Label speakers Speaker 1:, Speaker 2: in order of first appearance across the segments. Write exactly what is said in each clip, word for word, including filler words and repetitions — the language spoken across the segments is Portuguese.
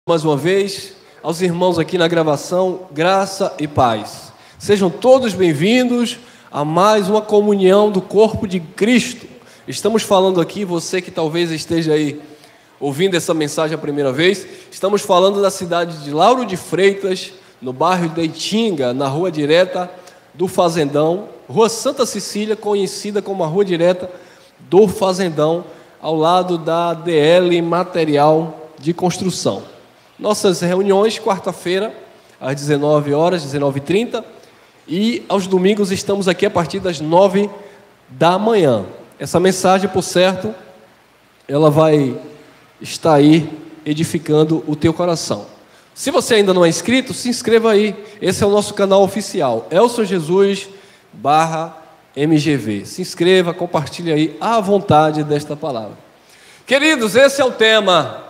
Speaker 1: Mais uma vez, aos irmãos aqui na gravação, graça e paz. Sejam todos bem-vindos a mais uma comunhão do corpo de Cristo. Estamos falando aqui, você que talvez esteja aí ouvindo essa mensagem a primeira vez, estamos falando da cidade de Lauro de Freitas, no bairro de Itinga, na rua direta do Fazendão, Rua Santa Cecília, conhecida como a rua direta do Fazendão, ao lado da D L Material de Construção. Nossas reuniões, quarta-feira, às dezenove horas, dezenove e trinta, e aos domingos estamos aqui a partir das nove da manhã. Essa mensagem, por certo, ela vai estar aí edificando o teu coração. Se você ainda não é inscrito, se inscreva aí. Esse é o nosso canal oficial, Elson Jesus barra M G V. Se inscreva, compartilhe aí à vontade desta palavra. Queridos, esse é o tema.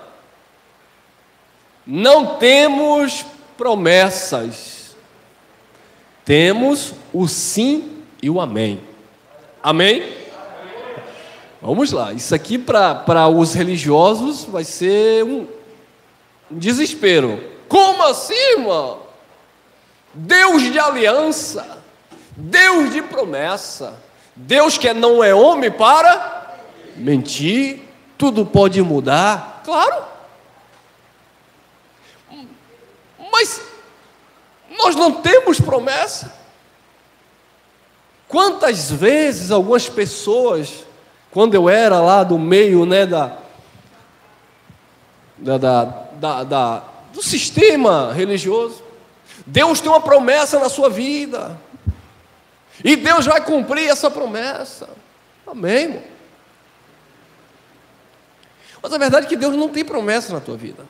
Speaker 1: Não temos promessas, temos o sim e o amém. Amém? Vamos lá, isso aqui para os religiosos vai ser um, um desespero. Como assim, irmão? Deus de aliança, Deus de promessa, Deus que não é homem para mentir, tudo pode mudar, claro. Mas nós não temos promessa. Quantas vezes algumas pessoas, quando eu era lá do meio, né, da, da, da, da, da, do sistema religioso, Deus tem uma promessa na sua vida, e Deus vai cumprir essa promessa. Amém, irmão? Mas a verdade é que Deus não tem promessa na tua vida.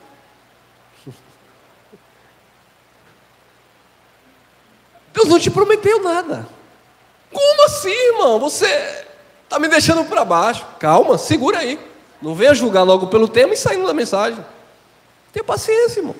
Speaker 1: Deus não te prometeu nada. Como assim, irmão? Você está me deixando para baixo. Calma, segura aí. Não venha julgar logo pelo tema e saindo da mensagem. Tenha paciência, irmão.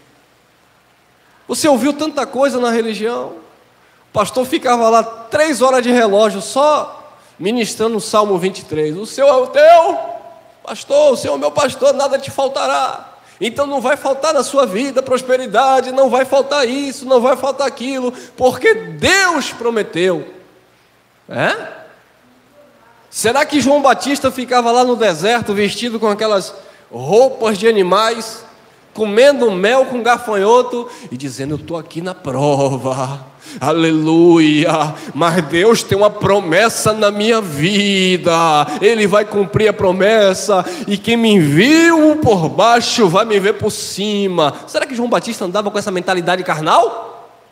Speaker 1: Você ouviu tanta coisa na religião. O pastor ficava lá três horas de relógio só ministrando o Salmo vinte e três. O Senhor é o teu pastor, o Senhor é o meu pastor, nada te faltará. Então não vai faltar na sua vida prosperidade, não vai faltar isso, não vai faltar aquilo, porque Deus prometeu. É? Será que João Batista ficava lá no deserto vestido com aquelas roupas de animais, comendo mel com gafanhoto e dizendo: eu estou aqui na prova, aleluia, mas Deus tem uma promessa na minha vida, Ele vai cumprir a promessa, e quem me viu por baixo vai me ver por cima? Será que João Batista andava com essa mentalidade carnal?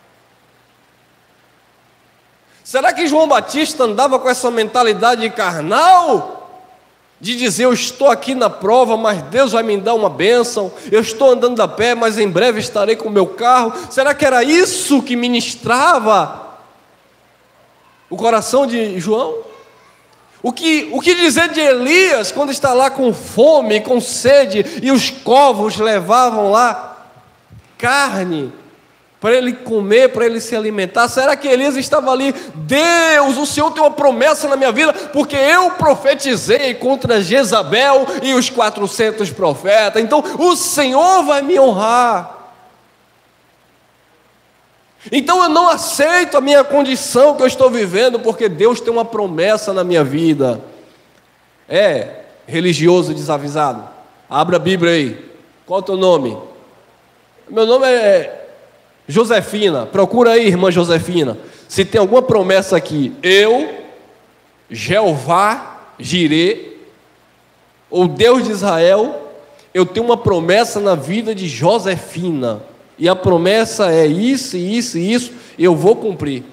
Speaker 1: Será que João Batista andava com essa mentalidade carnal? De dizer: eu estou aqui na prova, mas Deus vai me dar uma bênção, eu estou andando a pé, mas em breve estarei com o meu carro. Será que era isso que ministrava o coração de João? O que, o que dizer de Elias, quando está lá com fome, com sede, e os corvos levavam lá carne para ele comer, para ele se alimentar? Será que Elias estava ali: Deus, o Senhor tem uma promessa na minha vida, porque eu profetizei contra Jezabel e os quatrocentos profetas, então o Senhor vai me honrar. Então eu não aceito a minha condição que eu estou vivendo, porque Deus tem uma promessa na minha vida. É religioso desavisado? Abra a Bíblia aí. Qual é o teu nome? Meu nome é Josefina. Procura aí, irmã Josefina, se tem alguma promessa aqui. Eu, Jeová Jirê, ou Deus de Israel, eu tenho uma promessa na vida de Josefina, e a promessa é isso, isso e isso, e eu vou cumprir.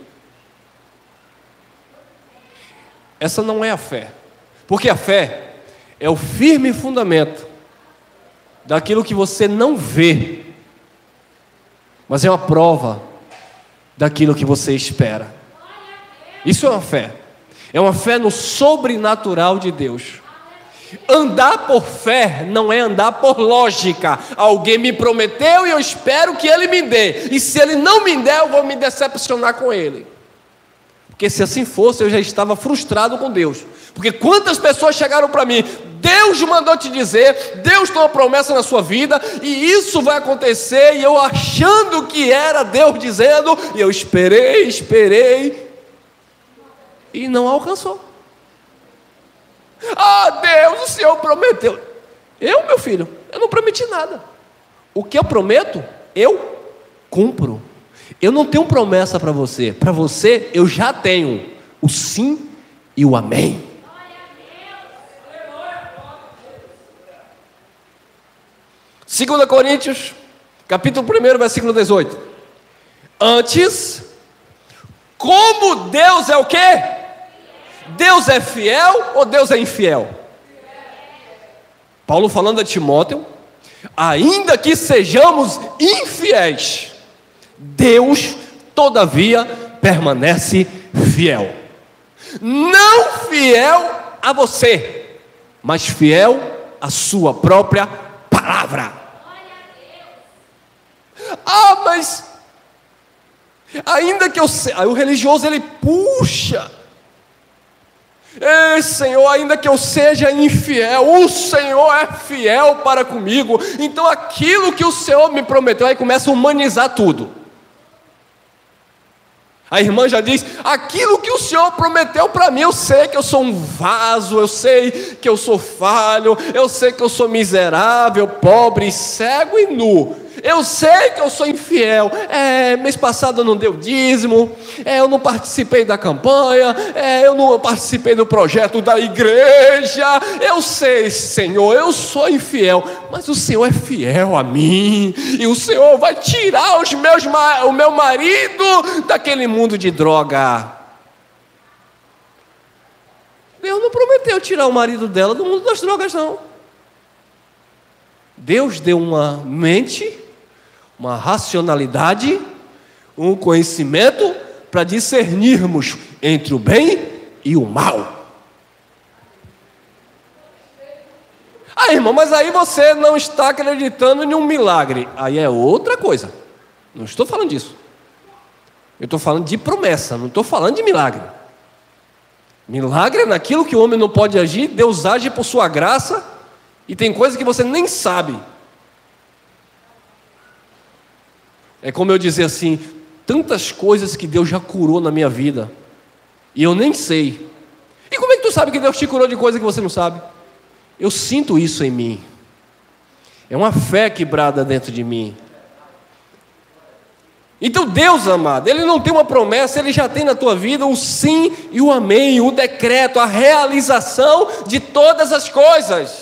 Speaker 1: Essa não é a fé, porque a fé é o firme fundamento daquilo que você não vê, mas é uma prova daquilo que você espera. Isso é uma fé. É uma fé no sobrenatural de Deus. Andar por fé não é andar por lógica. Alguém me prometeu e eu espero que Ele me dê, e se Ele não me der, eu vou me decepcionar com Ele. Porque se assim fosse, eu já estava frustrado com Deus. Porque quantas pessoas chegaram para mim: Deus mandou te dizer, Deus tem uma promessa na sua vida, e isso vai acontecer, e eu achando que era Deus dizendo, e eu esperei, esperei, e não alcançou. Ah, Deus, o Senhor prometeu. Eu, meu filho, eu não prometi nada. O que eu prometo, eu cumpro. Eu não tenho promessa para você. Para você, eu já tenho o sim e o amém. Segunda Coríntios, capítulo um, versículo dezoito. Antes, como Deus é o quê? Deus é fiel ou Deus é infiel? Paulo falando a Timóteo, ainda que sejamos infiéis, Deus, todavia, permanece fiel. Não fiel a você, mas fiel à sua própria palavra. Ah, mas ainda que eu seja, aí o religioso ele puxa. Ei, Senhor, ainda que eu seja infiel, o Senhor é fiel para comigo. Então aquilo que o Senhor me prometeu, aí começa a humanizar tudo. A irmã já diz, aquilo que o Senhor prometeu para mim, eu sei que eu sou um vaso, eu sei que eu sou falho, eu sei que eu sou miserável, pobre, cego e nu. Eu sei que eu sou infiel. É, mês passado eu não dei o dízimo, é, eu não participei da campanha, é, eu não participei do projeto da igreja. Eu sei, Senhor, eu sou infiel, mas o Senhor é fiel a mim, e o Senhor vai tirar os meus, o meu marido daquele mundo de droga. Deus não prometeu tirar o marido dela do mundo das drogas, não. Deus deu uma mente, uma racionalidade, um conhecimento para discernirmos entre o bem e o mal. Ah, irmão, mas aí você não está acreditando em um milagre. Aí é outra coisa. Não estou falando disso. Eu estou falando de promessa, não estou falando de milagre. Milagre é naquilo que o homem não pode agir, Deus age por sua graça, e tem coisa que você nem sabe. É como eu dizer assim, tantas coisas que Deus já curou na minha vida, e eu nem sei. E como é que tu sabe que Deus te curou de coisa que você não sabe? Eu sinto isso em mim. É uma fé quebrada dentro de mim. Então Deus, amado, Ele não tem uma promessa, Ele já tem na tua vida o sim e o amém, o decreto, a realização de todas as coisas.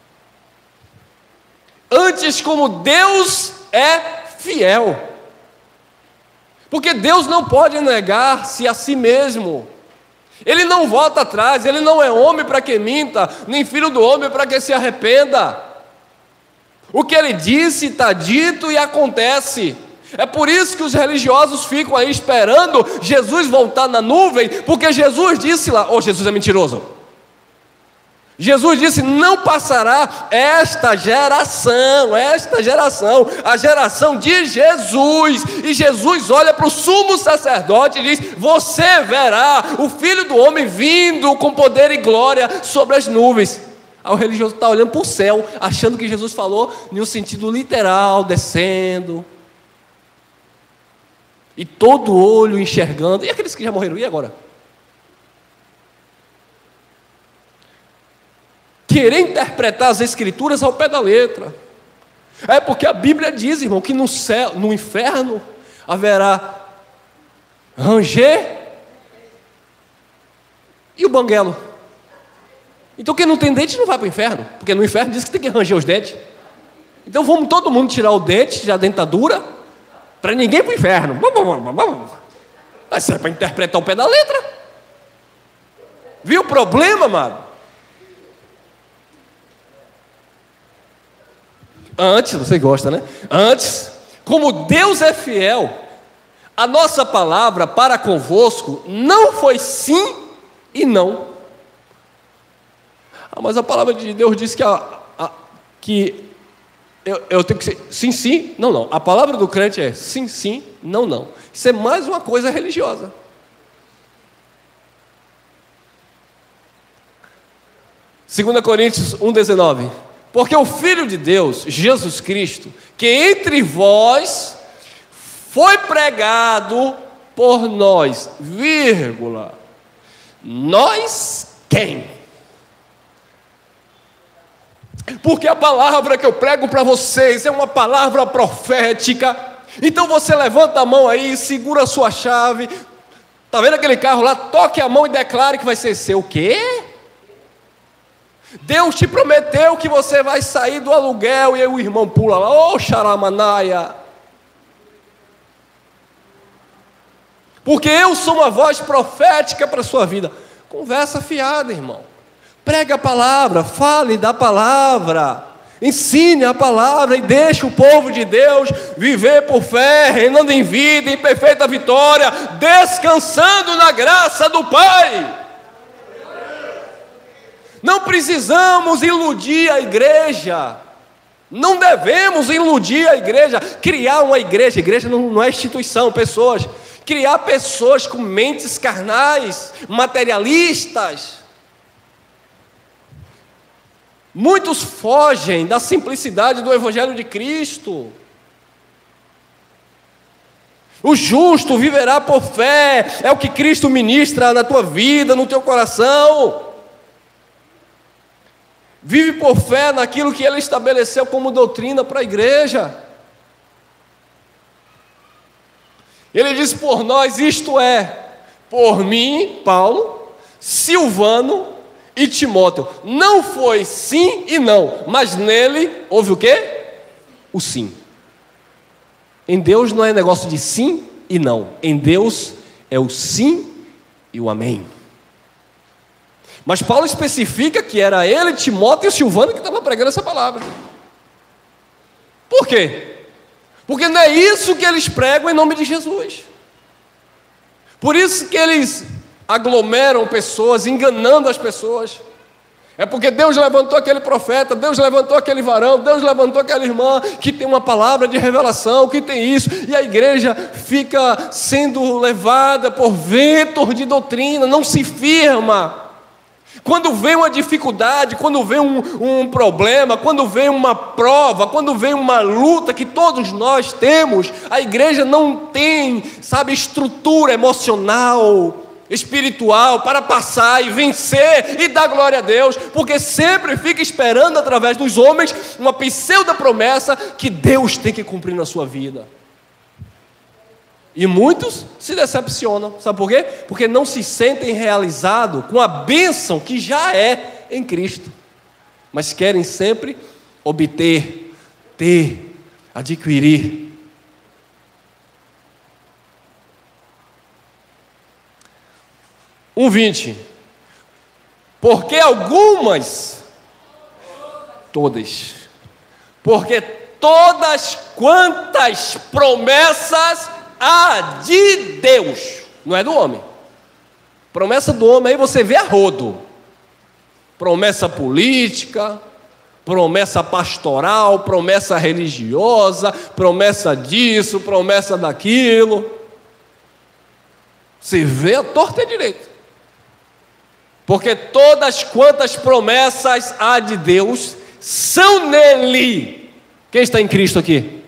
Speaker 1: Antes, como Deus é fiel, porque Deus não pode negar-se a si mesmo. Ele não volta atrás, Ele não é homem para que minta, nem filho do homem para que se arrependa. O que Ele disse está dito e acontece. É por isso que os religiosos ficam aí esperando Jesus voltar na nuvem, porque Jesus disse lá, oh, Jesus é mentiroso. Jesus disse, não passará esta geração, esta geração, a geração de Jesus. E Jesus olha para o sumo sacerdote e diz, você verá o Filho do Homem vindo com poder e glória sobre as nuvens. Aí o religioso está olhando para o céu, achando que Jesus falou em um sentido literal, descendo. E todo olho enxergando. E aqueles que já morreram, e agora? Querer interpretar as escrituras ao pé da letra. É porque a Bíblia diz, irmão, que no céu, no inferno haverá ranger e o banguelo. Então quem não tem dente não vai para o inferno, porque no inferno diz que tem que ranger os dentes. Então vamos todo mundo tirar o dente, tirar a dentadura, para ninguém ir para o inferno. Mas isso é para interpretar o pé da letra. Viu o problema, amado? Antes, você gosta, né? Antes, como Deus é fiel, a nossa palavra para convosco não foi sim e não. Ah, mas a palavra de Deus diz que, a, a, que eu, eu tenho que ser sim, sim, não, não. A palavra do crente é sim, sim, não, não. Isso é mais uma coisa religiosa. segunda Coríntios um, dezenove. Porque o Filho de Deus, Jesus Cristo, que entre vós foi pregado por nós, vírgula, nós quem? Porque a palavra que eu prego para vocês é uma palavra profética. Então você levanta a mão aí, segura a sua chave. Está vendo aquele carro lá? Toque a mão e declare que vai ser seu. O quê? Deus te prometeu que você vai sair do aluguel. E aí o irmão pula lá. Ô, oh, xaramanaia. Porque eu sou uma voz profética para a sua vida. Conversa fiada, irmão. Pregue a palavra, fale da palavra, ensine a palavra e deixe o povo de Deus viver por fé, reinando em vida, em perfeita vitória, descansando na graça do Pai. Não precisamos iludir a igreja, não devemos iludir a igreja, criar uma igreja, igreja não, não é instituição, pessoas, criar pessoas com mentes carnais, materialistas. Muitos fogem da simplicidade do Evangelho de Cristo. O justo viverá por fé, é o que Cristo ministra na tua vida, no teu coração. Vive por fé naquilo que Ele estabeleceu como doutrina para a igreja. Ele diz por nós, isto é, por mim, Paulo, Silvano e Timóteo. Não foi sim e não, mas nele houve o quê? O sim. Em Deus não é negócio de sim e não. Em Deus é o sim e o amém. Mas Paulo especifica que era ele, Timóteo e Silvano que estavam pregando essa palavra. Por quê? Porque não é isso que eles pregam em nome de Jesus. Por isso que eles aglomeram pessoas, enganando as pessoas. É porque Deus levantou aquele profeta, Deus levantou aquele varão, Deus levantou aquela irmã que tem uma palavra de revelação, que tem isso, e a igreja fica sendo levada por ventos de doutrina, não se firma. Quando vem uma dificuldade, quando vem um, um problema, quando vem uma prova, quando vem uma luta que todos nós temos, a igreja não tem, sabe, estrutura emocional, espiritual para passar e vencer e dar glória a Deus, porque sempre fica esperando através dos homens uma pseudo promessa que Deus tem que cumprir na sua vida. E muitos se decepcionam, sabe por quê? Porque não se sentem realizados com a bênção que já é em Cristo, mas querem sempre obter, ter, adquirir. um vinte. Porque algumas, todas, porque todas quantas promessas há de Deus, não é do homem. Promessa do homem aí você vê a rodo. Promessa política, promessa pastoral, promessa religiosa, promessa disso, promessa daquilo. Você vê a torta e a direita. Porque todas quantas promessas há de Deus são nele. Quem está em Cristo aqui?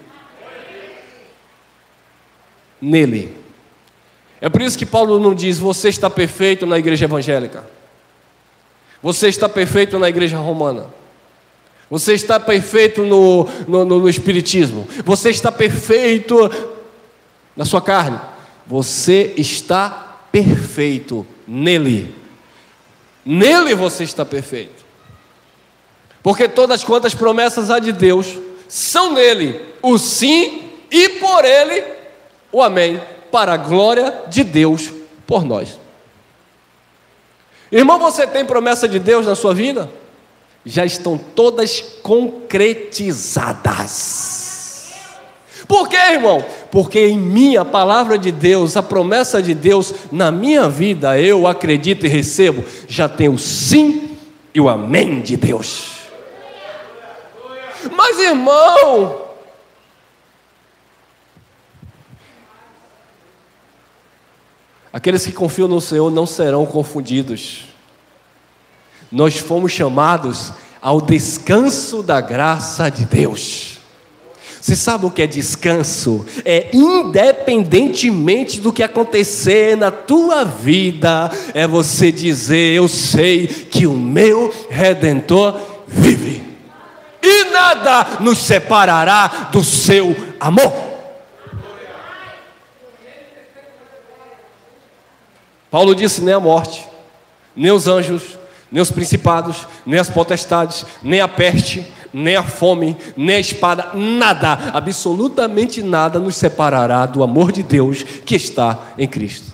Speaker 1: Nele. É por isso que Paulo não diz, você está perfeito na igreja evangélica. Você está perfeito na igreja romana. Você está perfeito no, no, no, no espiritismo. Você está perfeito na sua carne. Você está perfeito nele. Nele você está perfeito. Porque todas quantas promessas há de Deus são nele o sim e por ele o amém, para a glória de Deus por nós. Irmão, você tem promessa de Deus na sua vida? Já estão todas concretizadas. Por quê, irmão? Porque em mim a palavra de Deus, a promessa de Deus na minha vida, eu acredito e recebo, já tem o sim e o amém de Deus. Mas, irmão, aqueles que confiam no Senhor não serão confundidos. nós fomos chamados ao descanso da graça de Deus. Você sabe o que é descanso? É independentemente do que acontecer na tua vida, é você dizer: eu sei que o meu Redentor vive, e nada nos separará do seu amor. Paulo disse: nem a morte, nem os anjos, nem os principados, nem as potestades, nem a peste, nem a fome, nem a espada, nada, absolutamente nada nos separará do amor de Deus que está em Cristo.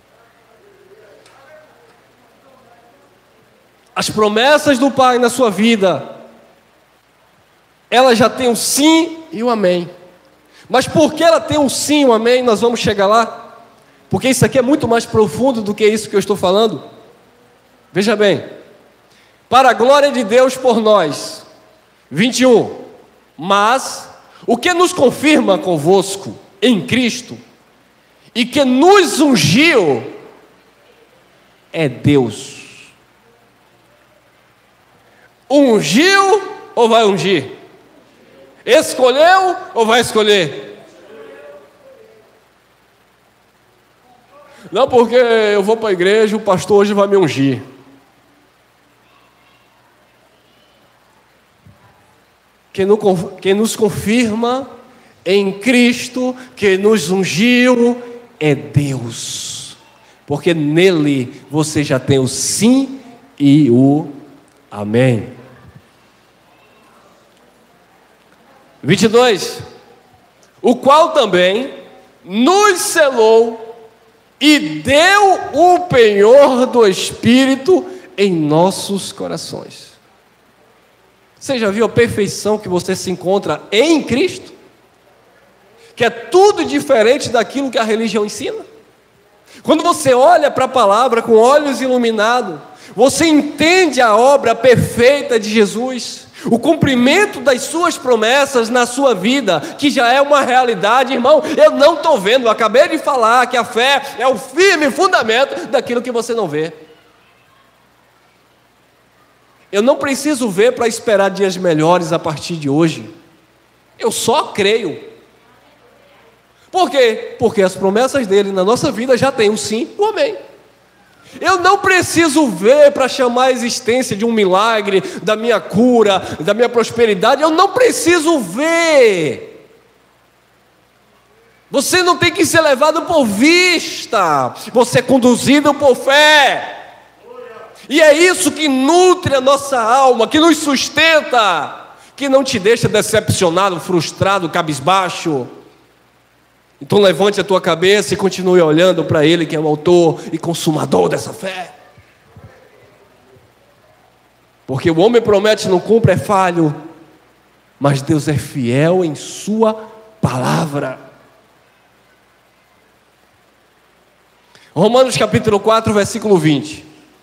Speaker 1: As promessas do Pai na sua vida, ela já tem o sim e o amém. Mas por que ela tem um sim e um amém? Nós vamos chegar lá, porque isso aqui é muito mais profundo do que isso que eu estou falando. Veja bem, para a glória de Deus por nós, vinte e um, mas o que nos confirma convosco em Cristo, e que nos ungiu, é Deus. Ungiu ou vai ungir? Escolheu ou vai escolher? Não, porque eu vou para a igreja, o pastor hoje vai me ungir. Quem nos confirma em Cristo, que nos ungiu, é Deus, porque nele você já tem o sim e o amém. vinte e dois, o qual também nos selou e deu o penhor do Espírito em nossos corações. Você já viu a perfeição que você se encontra em Cristo? Que é tudo diferente daquilo que a religião ensina. Quando você olha para a palavra com olhos iluminados, você entende a obra perfeita de Jesus, o cumprimento das suas promessas na sua vida, que já é uma realidade. Irmão, eu não estou vendo, eu acabei de falar que a fé é o firme fundamento daquilo que você não vê. Eu não preciso ver para esperar dias melhores a partir de hoje. Eu só creio. Por quê? Porque as promessas dele na nossa vida já têm o sim e o amém. Eu não preciso ver para chamar a existência de um milagre, da minha cura, da minha prosperidade. Eu não preciso ver. Você não tem que ser levado por vista. Você é conduzido por fé. E é isso que nutre a nossa alma, que nos sustenta, que não te deixa decepcionado, frustrado, cabisbaixo. Então levante a tua cabeça e continue olhando para Ele, que é o autor e consumador dessa fé. Porque o homem promete e não cumpre, é falho, mas Deus é fiel em sua palavra. Romanos capítulo quatro, versículo vinte.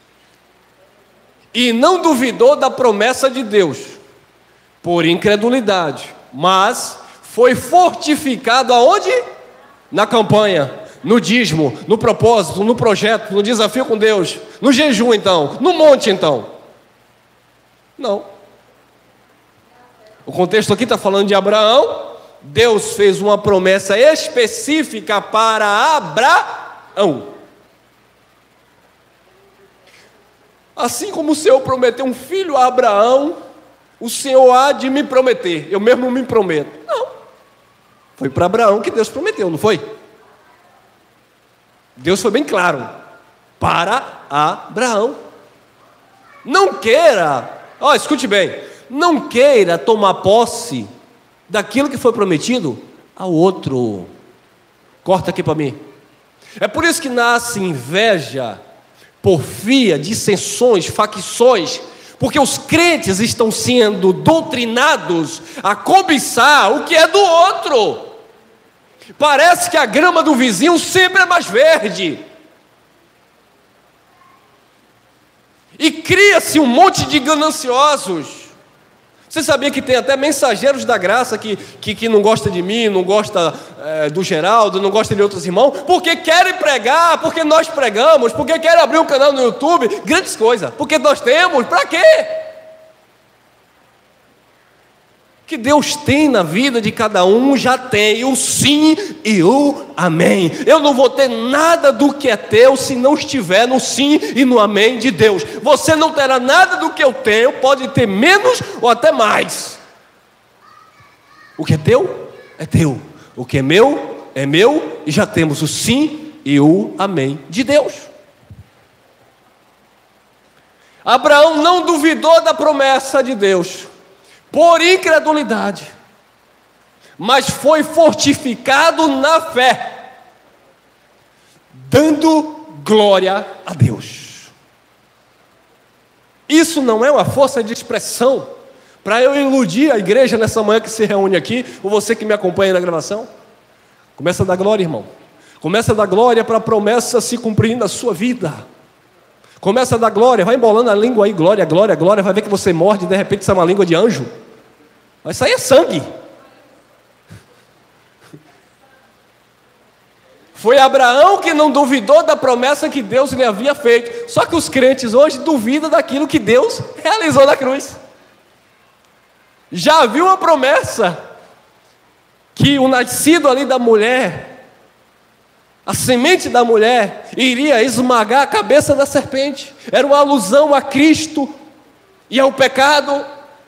Speaker 1: E não duvidou da promessa de Deus, por incredulidade, mas foi fortificado aonde? Na campanha, no dízimo, no propósito, no projeto, no desafio com Deus, no jejum então, no monte então. Não. O contexto aqui está falando de Abraão. Deus fez uma promessa específica para Abraão. Assim como o Senhor prometeu um filho a Abraão, o Senhor há de me prometer. Eu mesmo me prometo. Não. Foi para Abraão que Deus prometeu, não foi? Deus foi bem claro. Para Abraão. Não queira, ó, escute bem, não queira tomar posse daquilo que foi prometido ao outro. Corta aqui para mim. É por isso que nasce inveja, porfia, dissensões, facções, porque os crentes estão sendo doutrinados a cobiçar o que é do outro. Parece que a grama do vizinho sempre é mais verde. E cria-se um monte de gananciosos. Você sabia que tem até mensageiros da graça que, que, que não gosta de mim, não gosta é, do Geraldo, não gosta de outros irmãos, porque querem pregar, porque nós pregamos, porque querem abrir um canal no YouTube, grandes coisas, porque nós temos, para quê? Que Deus tem na vida de cada um, já tem o sim e o amém. Eu não vou ter nada do que é teu se não estiver no sim e no amém de Deus. Você não terá nada do que eu tenho, pode ter menos ou até mais. O que é teu, é teu. O que é meu, é meu, e já temos o sim e o amém de Deus. Abraão não duvidou da promessa de Deus por incredulidade, mas foi fortificado na fé, dando glória a Deus. Isso não é uma força de expressão para eu iludir a igreja nessa manhã que se reúne aqui, ou você que me acompanha na gravação? Começa a dar glória, irmão. Começa a dar glória para a promessa se cumprir na sua vida. Começa a dar glória, vai embolando a língua aí, glória, glória, glória, vai ver que você morde e de repente sai uma língua de anjo. Vai sair sangue. Foi Abraão que não duvidou da promessa que Deus lhe havia feito. Só que os crentes hoje duvidam daquilo que Deus realizou na cruz. Já havia uma promessa que o nascido ali da mulher, a semente da mulher, iria esmagar a cabeça da serpente. Era uma alusão a Cristo e ao pecado.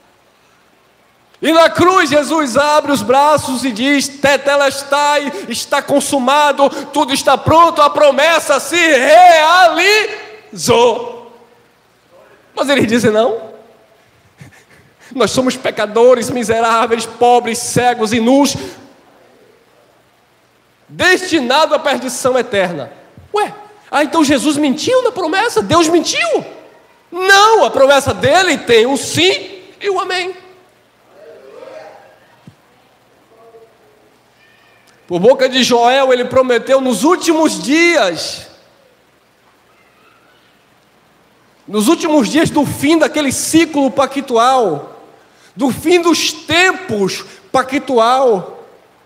Speaker 1: E na cruz Jesus abre os braços e diz: Tetelestai, está consumado, tudo está pronto, a promessa se realizou. Mas eles dizem não. Nós somos pecadores, miseráveis, pobres, cegos e nus, destinados à perdição eterna. Ué, ah, então Jesus mentiu na promessa? Deus mentiu? Não, a promessa dele tem um sim e um amém. Por boca de Joel, ele prometeu nos últimos dias, nos últimos dias do fim daquele ciclo pactual, do fim dos tempos pactual,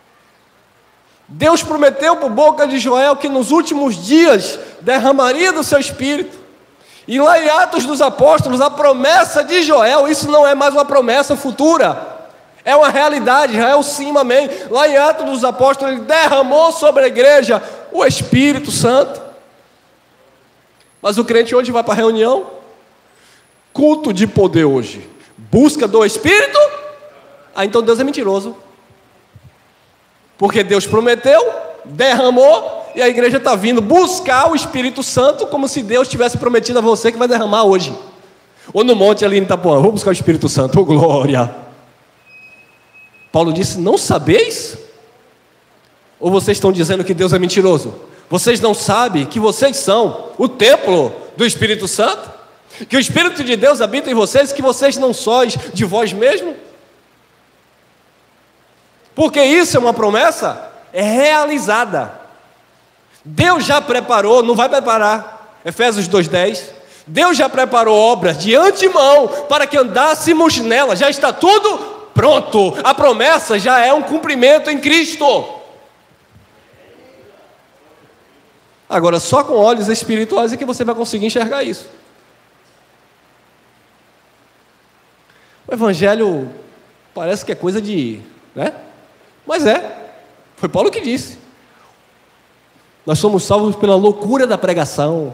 Speaker 1: Deus prometeu por boca de Joel que nos últimos dias derramaria do seu Espírito. E lá em Atos dos Apóstolos, a promessa de Joel, isso não é mais uma promessa futura, é uma realidade, já é o sim, amém. Lá em Atos dos Apóstolos, ele derramou sobre a igreja o Espírito Santo. Mas o crente hoje vai para a reunião, culto de poder hoje, busca do Espírito, ah, então Deus é mentiroso. Porque Deus prometeu, derramou, e a igreja está vindo buscar o Espírito Santo, como se Deus tivesse prometido a você que vai derramar hoje. Ou no monte ali em Itapuã, vou buscar o Espírito Santo, oh glória. Paulo disse: não sabeis? Ou vocês estão dizendo que Deus é mentiroso? Vocês não sabem que vocês são o templo do Espírito Santo? Que o Espírito de Deus habita em vocês, que vocês não sois de vós mesmos? Porque isso é uma promessa é realizada. Deus já preparou, não vai preparar, Efésios dois, dez. Deus já preparou obras de antemão para que andássemos nela, já está tudo pronto, a promessa já é um cumprimento em Cristo. Agora, só com olhos espirituais é que você vai conseguir enxergar isso. O Evangelho parece que é coisa de, né? Mas é, foi Paulo que disse. Nós somos salvos pela loucura da pregação.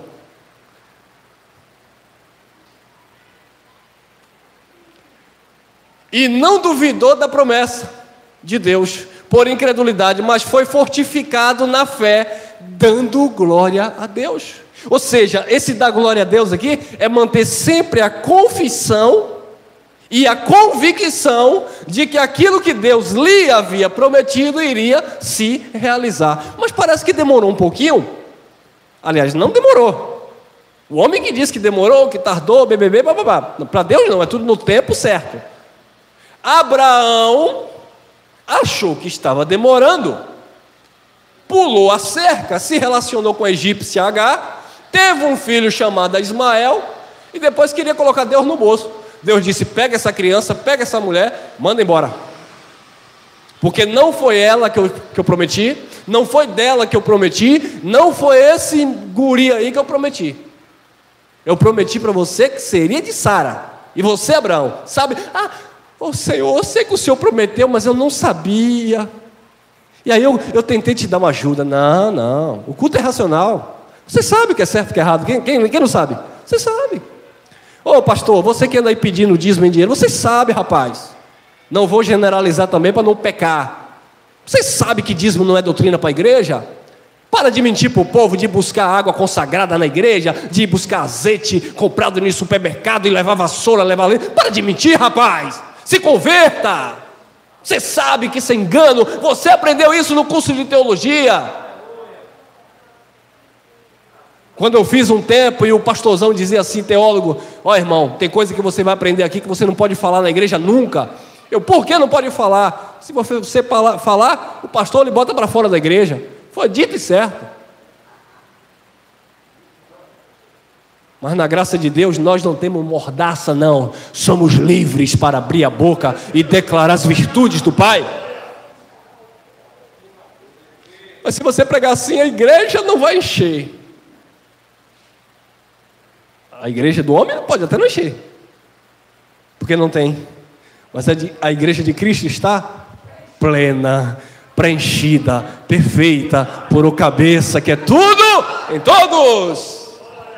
Speaker 1: E não duvidou da promessa de Deus por incredulidade, mas foi fortificado na fé, dando glória a Deus. Ou seja, esse dar glória a Deus aqui é manter sempre a confissão e a convicção de que aquilo que Deus lhe havia prometido iria se realizar. Mas parece que demorou um pouquinho. Aliás, não demorou. O homem que disse que demorou, que tardou, bbb, bababá. Para Deus não, é tudo no tempo certo. Abraão achou que estava demorando, pulou a cerca, se relacionou com a egípcia Agar, teve um filho chamado Ismael, e depois queria colocar Deus no bolso. Deus disse: pega essa criança, pega essa mulher, manda embora. Porque não foi ela que eu, que eu prometi, não foi dela que eu prometi, não foi esse guri aí que eu prometi. Eu prometi para você que seria de Sara. E você, Abraão, sabe? Ah, oh Senhor, eu sei que o Senhor prometeu, mas eu não sabia. E aí eu, eu tentei te dar uma ajuda. Não, não, o culto é racional. Você sabe o que é certo e o que é errado. Quem, quem, quem não sabe? Você sabe. Ô pastor, você que anda aí pedindo dízimo em dinheiro, você sabe, rapaz. Não vou generalizar também para não pecar. Você sabe que dízimo não é doutrina para a igreja? Para de mentir para o povo, de buscar água consagrada na igreja, de buscar azeite comprado no supermercado e levar vassoura, levar leite. Para de mentir, rapaz. Se converta. Você sabe que isso é engano. Você aprendeu isso no curso de teologia. Quando eu fiz um tempo e o pastorzão dizia assim, teólogo: ó irmão, tem coisa que você vai aprender aqui que você não pode falar na igreja nunca. Eu, por que não pode falar? Se você falar, o pastor lhe bota para fora da igreja. Foi dito e certo. Mas na graça de Deus nós não temos mordaça, não. Somos livres para abrir a boca e declarar as virtudes do Pai. Mas se você pregar assim, a igreja não vai encher. A igreja do homem pode até não encher, porque não tem. Mas a, de, a igreja de Cristo está plena, preenchida, perfeita, por o cabeça que é tudo em todos.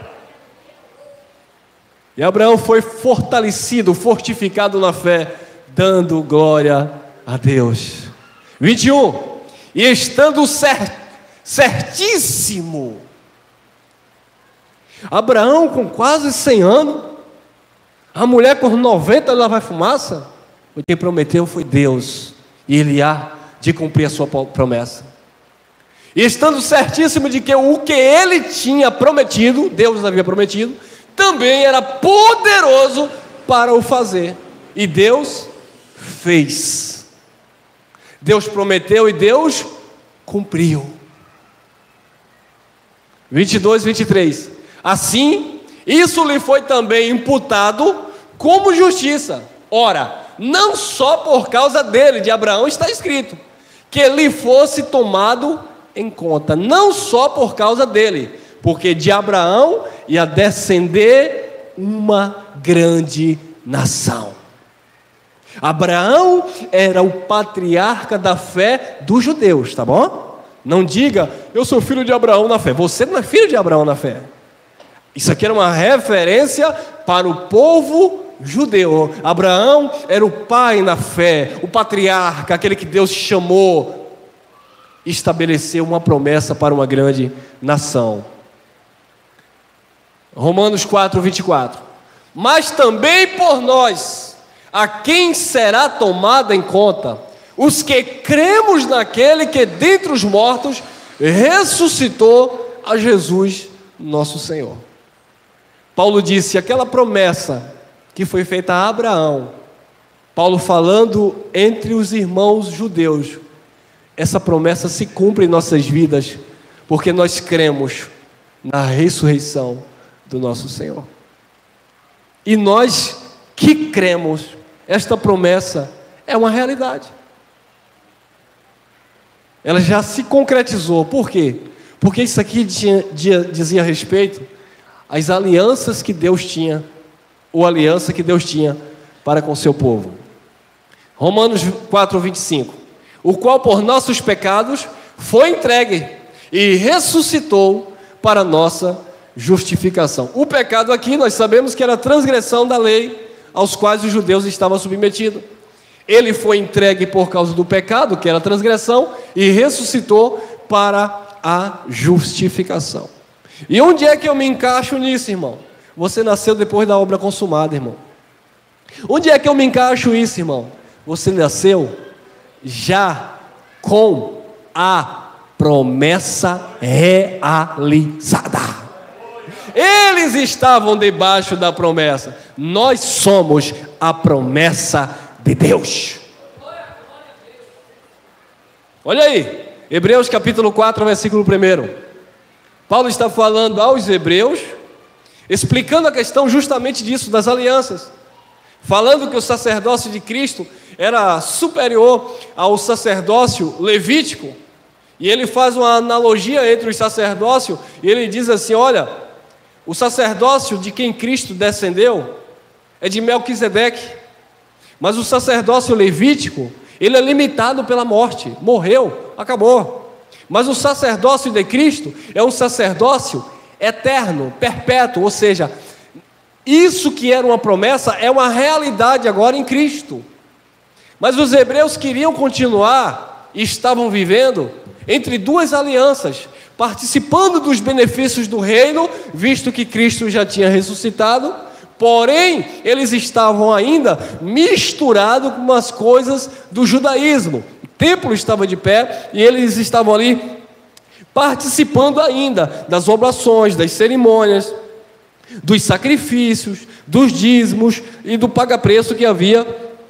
Speaker 1: E Abraão foi fortalecido, fortificado na fé, dando glória a Deus. vinte e um. E estando cert, certíssimo, Abraão com quase cem anos, a mulher com noventa, ela vai fumaça. Quem prometeu foi Deus, e Ele há de cumprir a sua promessa. E estando certíssimo de que o que Ele tinha prometido, Deus havia prometido, também era poderoso para o fazer. E Deus fez. Deus prometeu e Deus cumpriu. vinte e dois, vinte e três. Assim, isso lhe foi também imputado como justiça. Ora, não só por causa dele, de Abraão, está escrito que lhe fosse tomado em conta. Não só por causa dele, porque de Abraão ia descender uma grande nação. Abraão era o patriarca da fé dos judeus, tá bom? Não diga: eu sou filho de Abraão na fé. Você não é filho de Abraão na fé. Isso aqui era uma referência para o povo judeu. Abraão era o pai na fé, o patriarca, aquele que Deus chamou, estabeleceu uma promessa para uma grande nação. Romanos quatro, vinte e quatro. Mas também por nós, a quem será tomada em conta, os que cremos naquele que dentre os mortos ressuscitou a Jesus nosso Senhor. Paulo disse: aquela promessa que foi feita a Abraão, Paulo falando entre os irmãos judeus, essa promessa se cumpre em nossas vidas, porque nós cremos na ressurreição do nosso Senhor. E nós que cremos, esta promessa é uma realidade. Ela já se concretizou. Por quê? Porque isso aqui dizia a respeito às alianças que Deus tinha, ou aliança que Deus tinha para com seu povo. Romanos quatro, vinte e cinco. O qual por nossos pecados foi entregue e ressuscitou para nossa justificação. O pecado aqui nós sabemos que era a transgressão da lei aos quais os judeus estavam submetidos. Ele foi entregue por causa do pecado, que era a transgressão, e ressuscitou para a justificação. E onde é que eu me encaixo nisso, irmão? Você nasceu depois da obra consumada, irmão. Onde é que eu me encaixo isso, irmão? Você nasceu já com a promessa realizada. Eles estavam debaixo da promessa. Nós somos a promessa de Deus. Olha aí, Hebreus capítulo quatro, versículo um. Paulo está falando aos hebreus, explicando a questão justamente disso, das alianças. falando que o sacerdócio de Cristo era superior ao sacerdócio levítico. E ele faz uma analogia entre o sacerdócio, e ele diz assim: olha, o sacerdócio de quem Cristo descendeu é de Melquisedeque, mas o sacerdócio levítico, ele é limitado pela morte, morreu, acabou. Mas o sacerdócio de Cristo é um sacerdócio eterno, perpétuo, ou seja, isso que era uma promessa é uma realidade agora em Cristo. Mas os hebreus queriam continuar e estavam vivendo entre duas alianças, participando dos benefícios do reino, visto que Cristo já tinha ressuscitado, porém, eles estavam ainda misturados com as coisas do judaísmo. O templo estava de pé e eles estavam ali participando ainda das oblações, das cerimônias, dos sacrifícios, dos dízimos e do paga-preço que havia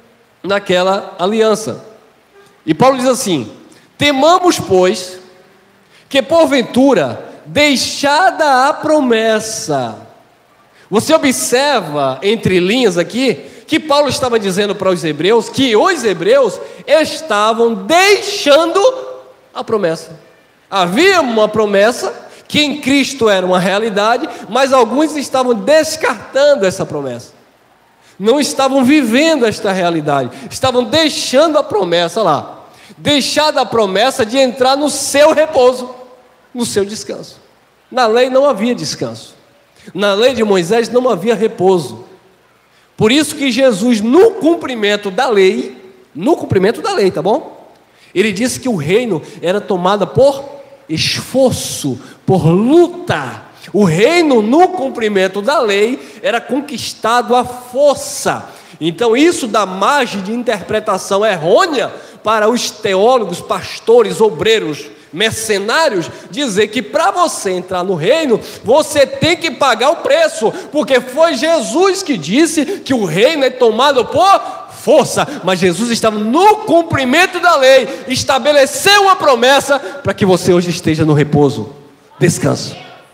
Speaker 1: naquela aliança. E Paulo diz assim: temamos, pois, que porventura, deixada a promessa. Você observa entre linhas aqui que Paulo estava dizendo para os hebreus que os hebreus estavam deixando a promessa. Havia uma promessa que em Cristo era uma realidade, mas alguns estavam descartando essa promessa, não estavam vivendo esta realidade, estavam deixando a promessa lá, deixando a promessa de entrar no seu repouso, no seu descanso. Na lei não havia descanso, na lei de Moisés não havia repouso. Por isso que Jesus, no cumprimento da lei, no cumprimento da lei, tá bom? Ele disse que o reino era tomado por esforço, por luta. O reino, no cumprimento da lei, era conquistado à força. Então isso dá margem de interpretação errônea para os teólogos, pastores, obreiros, mercenários, dizer que para você entrar no reino, você tem que pagar o preço, porque foi Jesus que disse que o reino é tomado por força. Mas Jesus estava no cumprimento da lei, estabeleceu uma promessa para que você hoje esteja no repouso, descanso.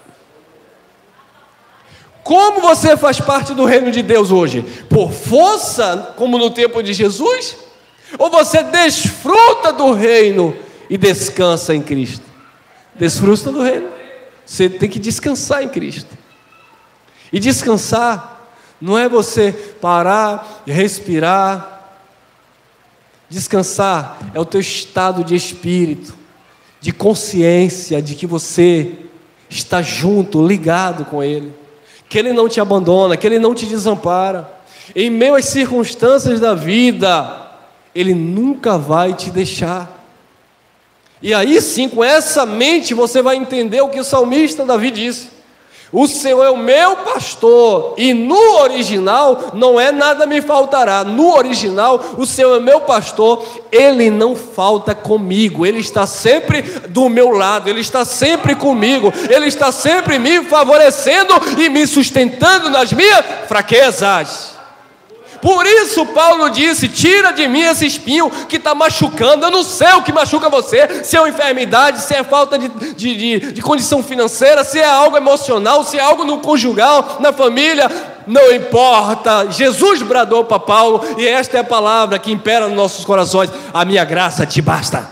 Speaker 1: Como você faz parte do reino de Deus hoje? Por força, como no tempo de Jesus? Ou você desfruta do reino e descansa em Cristo? Desfruta do reino. Você tem que descansar em Cristo. E descansar não é você parar e respirar. Descansar é o teu estado de espírito, de consciência de que você está junto, ligado com Ele, que Ele não te abandona, que Ele não te desampara. Em meio às circunstâncias da vida, Ele nunca vai te deixar. E aí sim, com essa mente, você vai entender o que o salmista Davi disse: o Senhor é o meu pastor, e no original não é nada me faltará. No original, o Senhor é meu pastor, Ele não falta comigo, Ele está sempre do meu lado, Ele está sempre comigo, Ele está sempre me favorecendo e me sustentando nas minhas fraquezas. Por isso Paulo disse: tira de mim esse espinho que está machucando. Eu não sei o que machuca você, se é uma enfermidade, se é falta de, de, de, de condição financeira, se é algo emocional, se é algo no conjugal, na família, não importa. Jesus bradou para Paulo, e esta é a palavra que impera nos nossos corações: a minha graça te basta.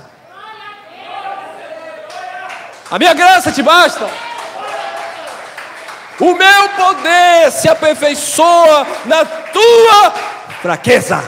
Speaker 1: A minha graça te basta. O meu poder se aperfeiçoa na tua fraqueza.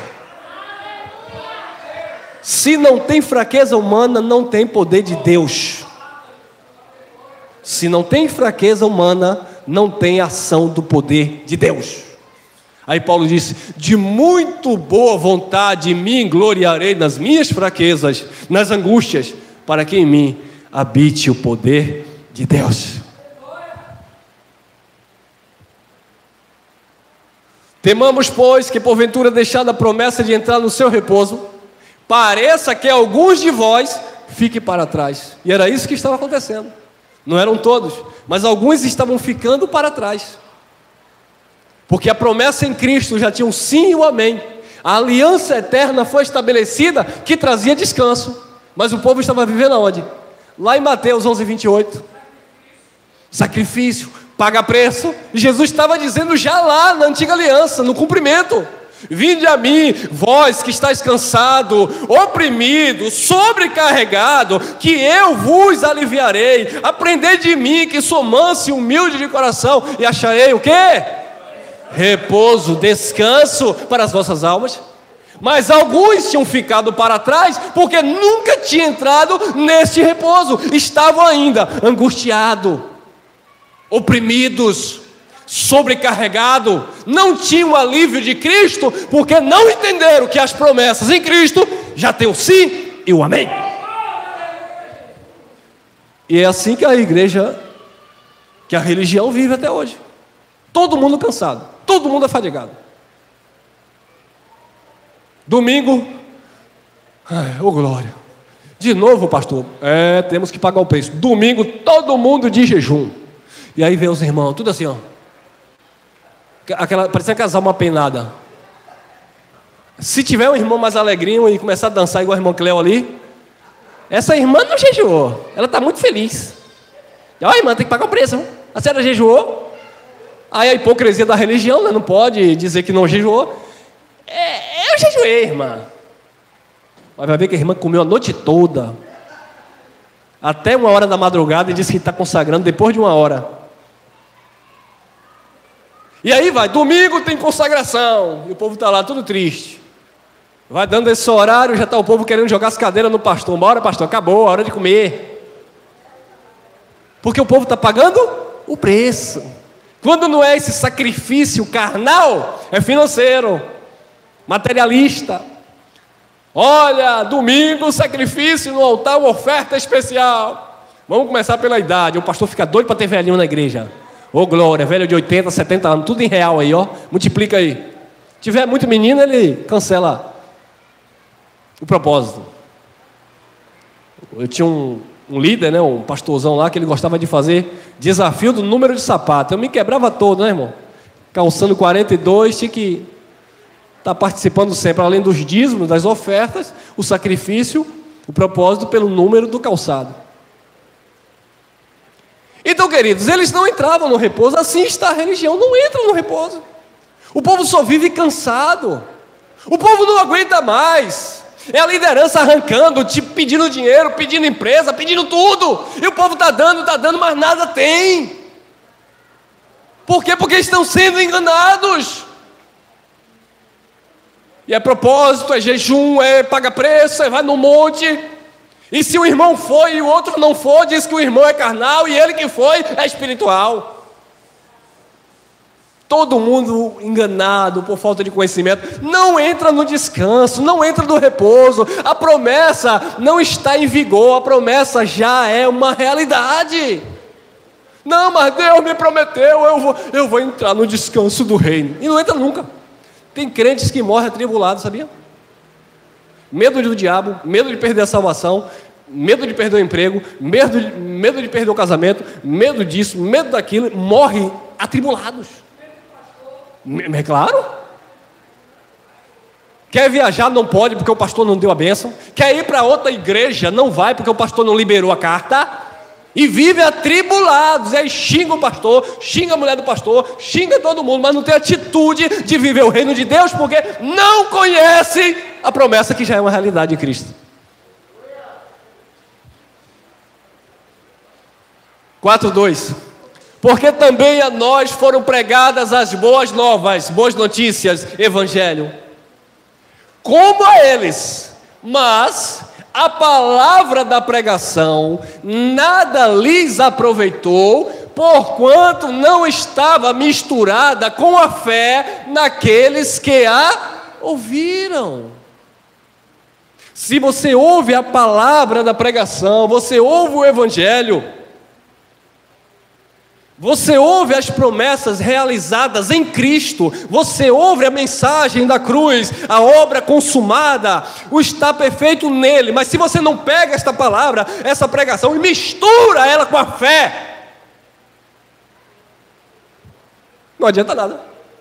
Speaker 1: Se não tem fraqueza humana, não tem poder de Deus. Se não tem fraqueza humana, não tem ação do poder de Deus. Aí Paulo disse: de muito boa vontade me gloriarei nas minhas fraquezas, nas angústias, para que em mim habite o poder de Deus. Temamos, pois, que porventura, deixada a promessa de entrar no seu repouso, pareça que alguns de vós fiquem para trás. E era isso que estava acontecendo. Não eram todos, mas alguns estavam ficando para trás. Porque a promessa em Cristo já tinha um sim e um amém. A aliança eterna foi estabelecida, que trazia descanso. Mas o povo estava vivendo aonde? Lá em Mateus onze, vinte e oito. Sacrifício, paga preço. E Jesus estava dizendo já lá na antiga aliança, no cumprimento: Vinde a mim, vós que estáis cansado, oprimido, sobrecarregado, que eu vos aliviarei. Aprendei de mim, que sou manso e humilde de coração, e acharei o quê? Repouso, descanso para as vossas almas. Mas alguns tinham ficado para trás, porque nunca tinham entrado neste repouso. Estavam ainda angustiados, oprimidos, sobrecarregados. Não tinham o alívio de Cristo, porque não entenderam que as promessas em Cristo já têm o sim e o amém. E é assim que a igreja, que a religião vive até hoje. Todo mundo cansado, todo mundo afadigado. Domingo, ai, ô glória, de novo pastor, é, temos que pagar o preço. Domingo todo mundo de jejum. E aí vem os irmãos, tudo assim ó, aquela, parecia casar uma penada. Se tiver um irmão mais alegrinho e começar a dançar igual a irmã Cleo ali, essa irmã não jejuou, ela está muito feliz. E, ó irmã, tem que pagar o preço, hein? A senhora jejuou? Aí a hipocrisia da religião, né? Não pode dizer que não jejuou. É, eu jejuei, irmã. Mas vai ver que a irmã comeu a noite toda, até uma hora da madrugada, e disse que está consagrando depois de uma hora. E aí vai, domingo tem consagração, e o povo está lá tudo triste. Vai dando esse horário, já está o povo querendo jogar as cadeiras no pastor. Bora pastor, acabou, a hora de comer. Porque o povo está pagando o preço. Quando não é esse sacrifício carnal, é financeiro, materialista. Olha, domingo, sacrifício no altar, uma oferta especial. Vamos começar pela idade. O pastor fica doido para ter velhinho na igreja. Ô oh, glória, velho de oitenta, setenta anos, tudo em real aí, ó. Multiplica aí. Se tiver muito menino, ele cancela o propósito. Eu tinha um, um líder, né, um pastorzão lá, que ele gostava de fazer desafio do número de sapato. Eu me quebrava todo, né, irmão? Calçando quarenta e dois, tinha que estar participando sempre, além dos dízimos, das ofertas, o sacrifício, o propósito pelo número do calçado. Então, queridos, eles não entravam no repouso. Assim está a religião, não entra no repouso. O povo só vive cansado. O povo não aguenta mais. É a liderança arrancando, tipo, pedindo dinheiro, pedindo empresa, pedindo tudo. E o povo está dando, está dando, mas nada tem. Por quê? Porque estão sendo enganados. E é propósito, é jejum, é paga preço, é vai no monte. E se o irmão foi e o outro não for, diz que o irmão é carnal e ele que foi é espiritual. Todo mundo enganado por falta de conhecimento. Não entra no descanso, não entra no repouso. A promessa não está em vigor, a promessa já é uma realidade. Não, mas Deus me prometeu, eu vou, eu vou entrar no descanso do reino. E não entra nunca. Tem crentes que morrem atribulados, sabia? Medo do diabo, medo de perder a salvação, medo de perder o emprego, medo de, medo de perder o casamento, medo disso, medo daquilo, morrem atribulados. É claro. Quer viajar, não pode porque o pastor não deu a bênção. Quer ir para outra igreja, não vai porque o pastor não liberou a carta. E vive atribulados, aí xinga o pastor, xinga a mulher do pastor, xinga todo mundo, mas não tem atitude de viver o reino de Deus, porque não conhece a promessa que já é uma realidade em Cristo. quatro, dois. Porque também a nós foram pregadas as boas novas, boas notícias, evangelho, como a eles, mas a palavra da pregação nada lhes aproveitou, porquanto não estava misturada com a fé naqueles que a ouviram. Se você ouve a palavra da pregação, você ouve o evangelho, você ouve as promessas realizadas em Cristo, você ouve a mensagem da cruz, a obra consumada, o está perfeito nele. Mas se você não pega esta palavra, essa pregação, e mistura ela com a fé, não adianta nada.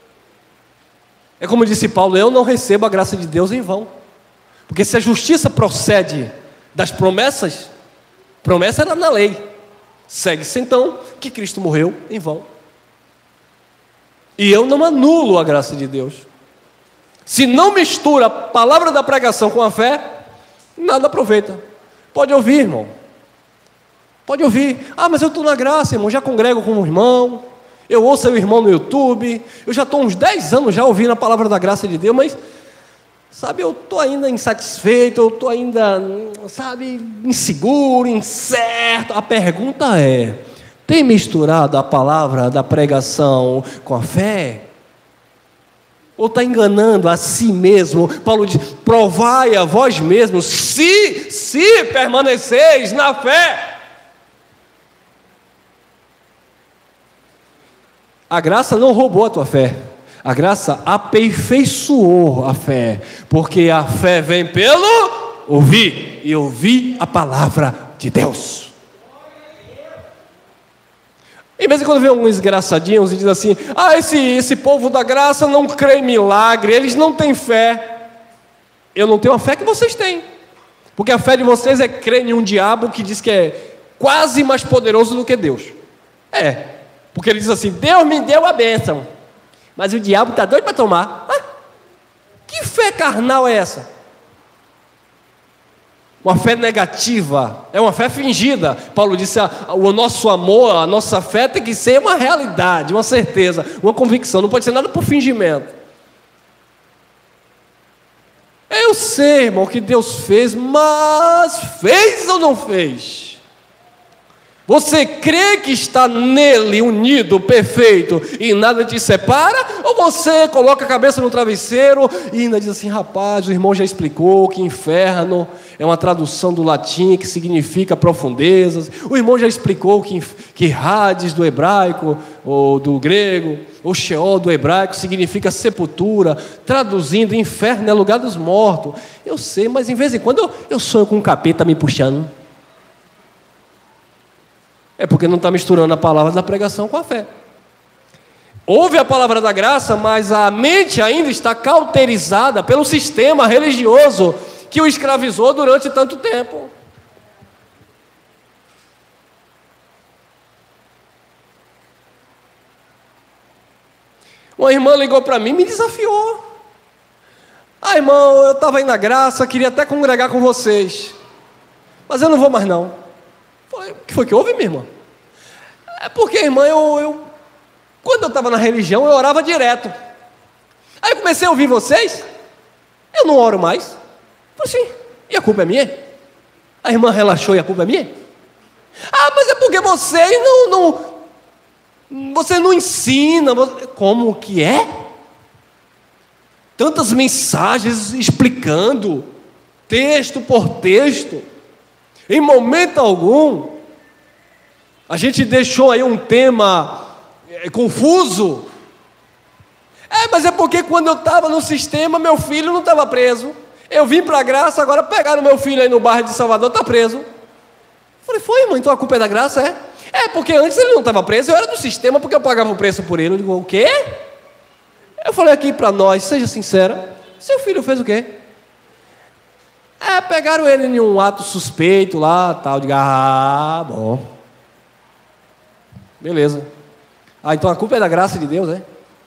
Speaker 1: É como disse Paulo, eu não recebo a graça de Deus em vão. Porque se a justiça procede das promessas, promessa era na lei. Segue-se então que Cristo morreu em vão. E eu não anulo a graça de Deus. Se não mistura a palavra da pregação com a fé, nada aproveita. Pode ouvir, irmão. Pode ouvir. Ah, mas eu estou na graça, irmão, já congrego com um irmão, eu ouço o irmão no YouTube, eu já estou uns dez anos já ouvindo a palavra da graça de Deus, mas, sabe, eu estou ainda insatisfeito, eu estou ainda, sabe, inseguro, incerto. A pergunta é, tem misturado a palavra da pregação com a fé? Ou está enganando a si mesmo? Paulo diz, provai a vós mesmos, se, se permaneceis na fé. A graça não roubou a tua fé, a graça aperfeiçoou a fé, porque a fé vem pelo ouvir, e ouvir a palavra de Deus. Em vez de quando vem alguns engraçadinhos e diz assim, ah, esse, esse povo da graça não crê em milagre, eles não têm fé. Eu não tenho a fé que vocês têm, porque a fé de vocês é crer em um diabo que diz que é quase mais poderoso do que Deus. É, porque ele diz assim, Deus me deu a bênção, mas o diabo está doido para tomar. Ah, que fé carnal é essa? Uma fé negativa, é uma fé fingida. Paulo disse, ah, o nosso amor, a nossa fé tem que ser uma realidade, uma certeza, uma convicção, não pode ser nada por fingimento. Eu sei, irmão, que Deus fez, mas fez ou não fez? Você crê que está nele unido, perfeito, e nada te separa? Ou você coloca a cabeça no travesseiro e ainda diz assim, rapaz, o irmão já explicou que inferno é uma tradução do latim que significa profundezas, o irmão já explicou que, que Hades do hebraico, ou do grego, ou Sheol do hebraico significa sepultura, traduzindo, inferno é lugar dos mortos. Eu sei, mas em vez em quando eu, eu sonho com um capeta me puxando. É porque não está misturando a palavra da pregação com a fé. Ouve a palavra da graça, mas a mente ainda está cauterizada pelo sistema religioso que o escravizou durante tanto tempo. Uma irmã ligou para mim e me desafiou. Ah, irmão, eu estava aí na graça, queria até congregar com vocês, mas eu não vou mais não. Falei, o que foi que houve, minha irmã? É porque, irmã, eu, eu quando eu estava na religião, eu orava direto. Aí eu comecei a ouvir vocês, eu não oro mais. Falei assim, e a culpa é minha? A irmã relaxou e a culpa é minha? Ah, mas é porque vocês não, não você não ensina. Você, como que é? Tantas mensagens explicando, texto por texto. Em momento algum, a gente deixou aí um tema é, confuso. É, mas é porque quando eu estava no sistema, meu filho não estava preso. Eu vim para a graça, agora pegaram meu filho aí no bairro de Salvador, está preso. Eu falei, foi, irmão, então a culpa é da graça, é? É, porque antes ele não estava preso, eu era do sistema porque eu pagava o preço por ele. Eu digo, o quê? Eu falei aqui para nós, seja sincera, seu filho fez o quê? É, pegaram ele em um ato suspeito lá, tal, de ah, bom. Beleza. Ah, então a culpa é da graça de Deus, é?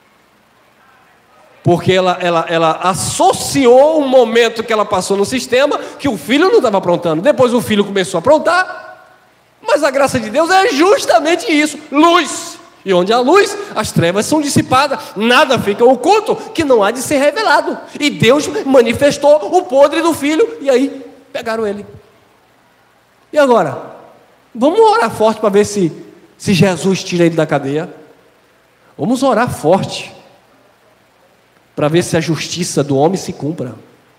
Speaker 1: Porque ela, ela, ela associou o momento que ela passou no sistema, que o filho não estava aprontando. Depois o filho começou a aprontar, mas a graça de Deus é justamente isso, luz. E onde há luz, as trevas são dissipadas, nada fica oculto que não há de ser revelado. E Deus manifestou o podre do filho, e aí pegaram ele. E agora? Vamos orar forte para ver se, se Jesus tira ele da cadeia. Vamos orar forte para ver se a justiça do homem se cumpra.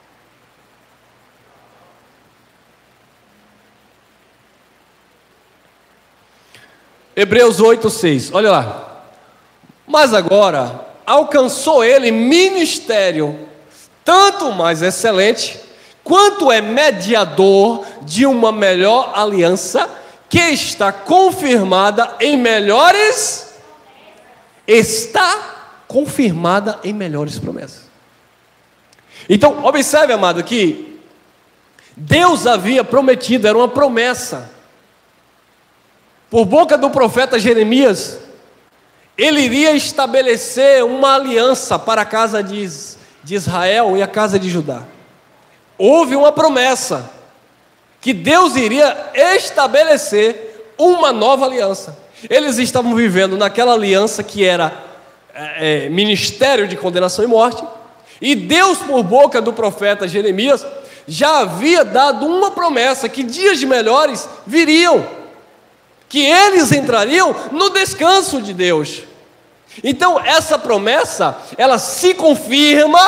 Speaker 1: Hebreus oito, seis, olha lá. Mas agora alcançou ele ministério tanto mais excelente, quanto é mediador de uma melhor aliança, que está confirmada em melhores, está confirmada em melhores promessas. Então, observe, amado, que Deus havia prometido, era uma promessa, por boca do profeta Jeremias, ele iria estabelecer uma aliança para a casa de de Israel e a casa de Judá. Houve uma promessa que Deus iria estabelecer uma nova aliança. Eles estavam vivendo naquela aliança que era é, é, ministério de condenação e morte, e Deus, por boca do profeta Jeremias, já havia dado uma promessa que dias melhores viriam, que eles entrariam no descanso de Deus. Então essa promessa, ela se confirma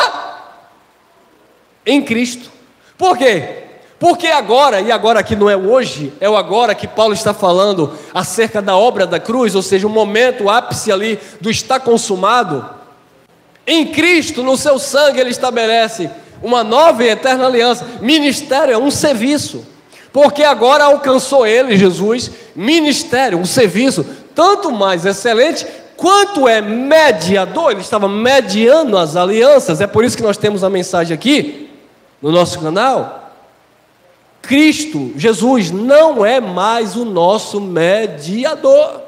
Speaker 1: em Cristo. Por quê? Porque agora, e agora aqui não é hoje, é o agora que Paulo está falando acerca da obra da cruz, ou seja, o momento, o ápice ali do está consumado. Em Cristo, no seu sangue, ele estabelece uma nova e eterna aliança. Ministério é um serviço, porque agora alcançou ele, Jesus, ministério, um serviço, tanto mais excelente, quanto é mediador. Ele estava mediando as alianças. É por isso que nós temos a mensagem aqui, no nosso canal. Cristo, Jesus, não é mais o nosso mediador.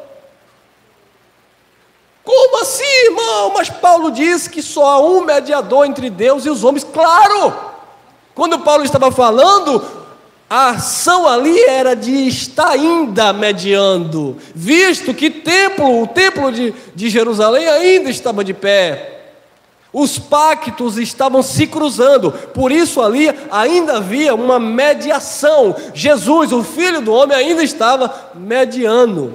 Speaker 1: Como assim, irmão? Mas Paulo diz que só há um mediador entre Deus e os homens. Claro! Quando Paulo estava falando, a ação ali era de estar ainda mediando, visto que templo, o templo de, de Jerusalém ainda estava de pé. Os pactos estavam se cruzando, por isso ali ainda havia uma mediação. Jesus, o Filho do Homem, ainda estava mediando.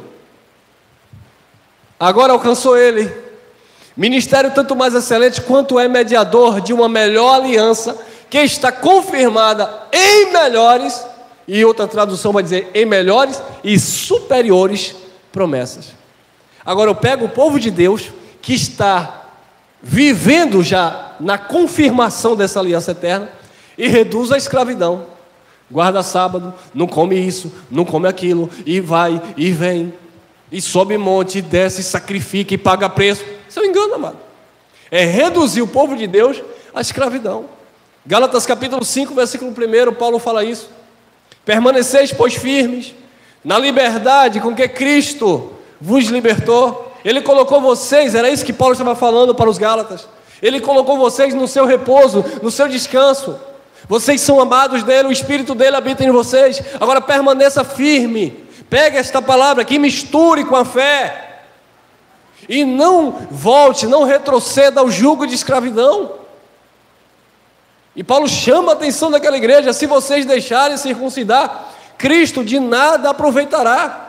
Speaker 1: Agora alcançou ele, ministério tanto mais excelente quanto é mediador de uma melhor aliança, que está confirmada em melhores, e outra tradução vai dizer em melhores e superiores promessas. Agora eu pego o povo de Deus que está vivendo já na confirmação dessa aliança eterna e reduz a escravidão. Guarda sábado, não come isso, não come aquilo, e vai e vem, e sobe monte, e desce, e sacrifica e paga preço. Isso é um engano, amado. É reduzir o povo de Deus à escravidão. Gálatas capítulo cinco, versículo um, Paulo fala isso. Permaneceis, pois, firmes na liberdade com que Cristo vos libertou. Ele colocou vocês, era isso que Paulo estava falando para os Gálatas. Ele colocou vocês no seu repouso, no seu descanso. Vocês são amados dele, o Espírito dele habita em vocês. Agora permaneça firme. Pegue esta palavra aqui, misture com a fé. E não volte, não retroceda ao jugo de escravidão. E Paulo chama a atenção daquela igreja: se vocês deixarem circuncidar, Cristo de nada aproveitará.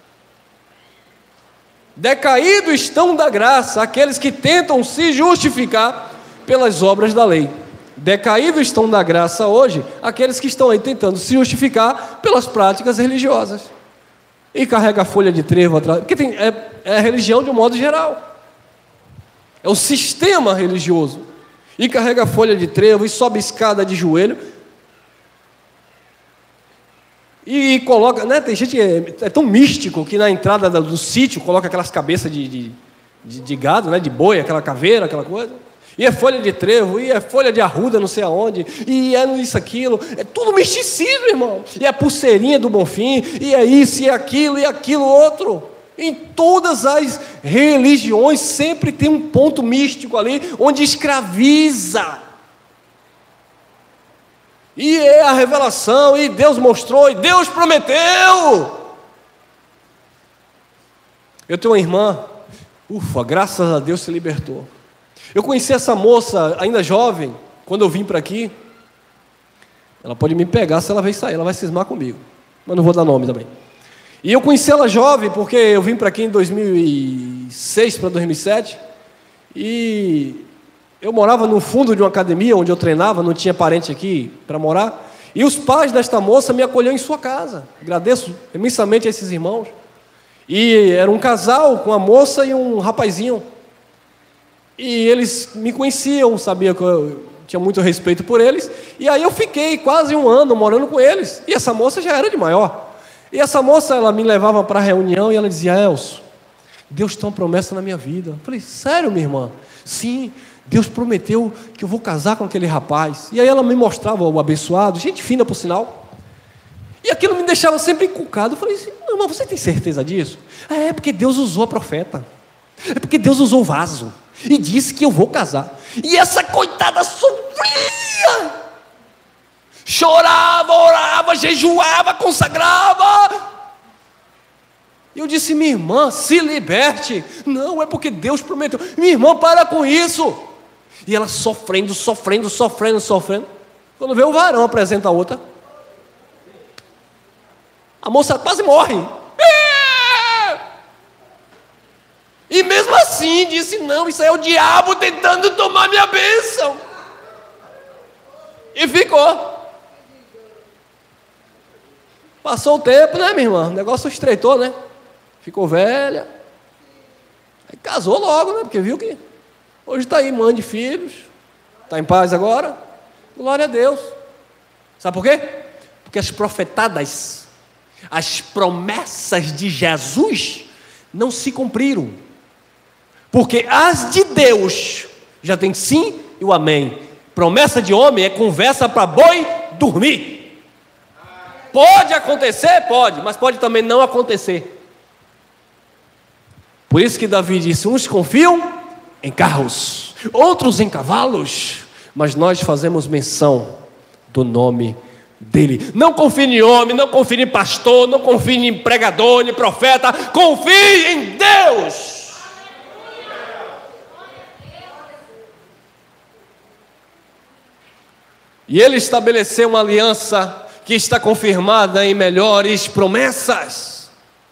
Speaker 1: Decaídos estão da graça aqueles que tentam se justificar pelas obras da lei. Decaídos estão da graça hoje aqueles que estão aí tentando se justificar pelas práticas religiosas. E carrega a folha de trevo atrás, porque tem, é, é a religião de um modo geral. É o sistema religioso. E carrega a folha de trevo e sobe escada de joelho. E coloca, né, tem gente, é, é tão místico que na entrada do, do sítio coloca aquelas cabeças de, de, de, de gado, né, de boi, aquela caveira, aquela coisa. E é folha de trevo, e é folha de arruda, não sei aonde, e é isso, aquilo, é tudo misticismo, irmão. E é a pulseirinha do Bonfim, e é isso, e é aquilo, e aquilo outro. Em todas as religiões sempre tem um ponto místico ali, onde escraviza. E é a revelação, e Deus mostrou, e Deus prometeu. Eu tenho uma irmã, ufa, graças a Deus se libertou. Eu conheci essa moça ainda jovem, quando eu vim para aqui. Ela pode me pegar se ela vai sair, ela vai cismar comigo, mas não vou dar nome também. E eu conheci ela jovem, porque eu vim para aqui em dois mil e seis para dois mil e sete, e eu morava no fundo de uma academia onde eu treinava, não tinha parente aqui para morar, e os pais desta moça me acolheram em sua casa. Agradeço imensamente a esses irmãos. E era um casal com a moça e um rapazinho. E eles me conheciam, sabiam que eu tinha muito respeito por eles. E aí eu fiquei quase um ano morando com eles. E essa moça já era de maior. E essa moça, ela me levava para a reunião e ela dizia: Elcio, Deus tem uma promessa na minha vida. Eu falei: sério, minha irmã? Sim, Deus prometeu que eu vou casar com aquele rapaz. E aí ela me mostrava o abençoado, gente fina por sinal. E aquilo me deixava sempre encucado. Eu falei assim: irmã, você tem certeza disso? É, é porque Deus usou a profeta. É porque Deus usou o vaso. E disse que eu vou casar. E essa coitada coitada sofria, chorava, orava, jejuava, consagrava. E eu disse: minha irmã, se liberte. Não, é porque Deus prometeu. Minha irmã, para com isso. E ela sofrendo, sofrendo, sofrendo, sofrendo. Quando vê o varão apresenta a outra, a moça quase morre. E mesmo assim disse: não, isso aí é o diabo tentando tomar minha bênção. E ficou. Passou o tempo, né, minha irmã? O negócio estreitou, né? Ficou velha. Aí casou logo, né? Porque viu que hoje está aí, mãe de filhos. Está em paz agora. Glória a Deus. Sabe por quê? Porque as profetadas, as promessas de Jesus não se cumpriram. Porque as de Deus já tem sim e o amém. Promessa de homem é conversa para boi dormir. Pode acontecer? Pode, mas pode também não acontecer. Por isso que Davi disse: uns confiam em carros, outros em cavalos, mas nós fazemos menção do nome dele. Não confie em homem, não confie em pastor, não confie em pregador, em profeta, confie em Deus. E ele estabeleceu uma aliança que está confirmada em melhores promessas.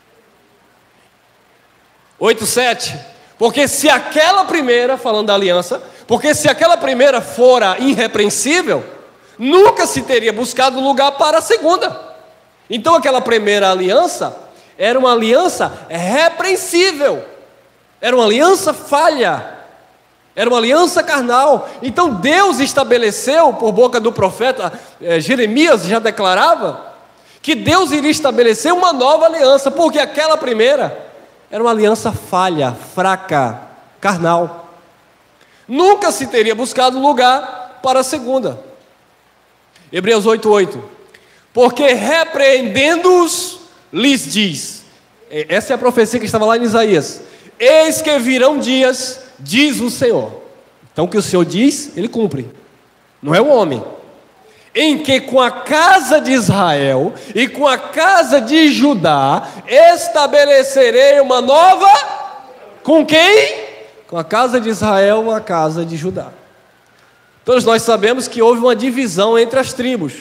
Speaker 1: oito, sete. Porque se aquela primeira, falando da aliança, porque se aquela primeira fora irrepreensível, nunca se teria buscado lugar para a segunda. Então aquela primeira aliança era uma aliança repreensível, era uma aliança falha, era uma aliança carnal. Então Deus estabeleceu, por boca do profeta eh, Jeremias já declarava, que Deus iria estabelecer uma nova aliança, porque aquela primeira era uma aliança falha, fraca, carnal. Nunca se teria buscado lugar para a segunda. Hebreus oito, oito. Porque repreendendo-os, lhes diz. Essa é a profecia que estava lá em Isaías. Eis que virão dias, diz o Senhor. Então o que o Senhor diz, Ele cumpre. Não é o homem. Em que com a casa de Israel e com a casa de Judá estabelecerei uma nova. Com quem? Com a casa de Israel e a casa de Judá. Todos nós sabemos que houve uma divisão entre as tribos.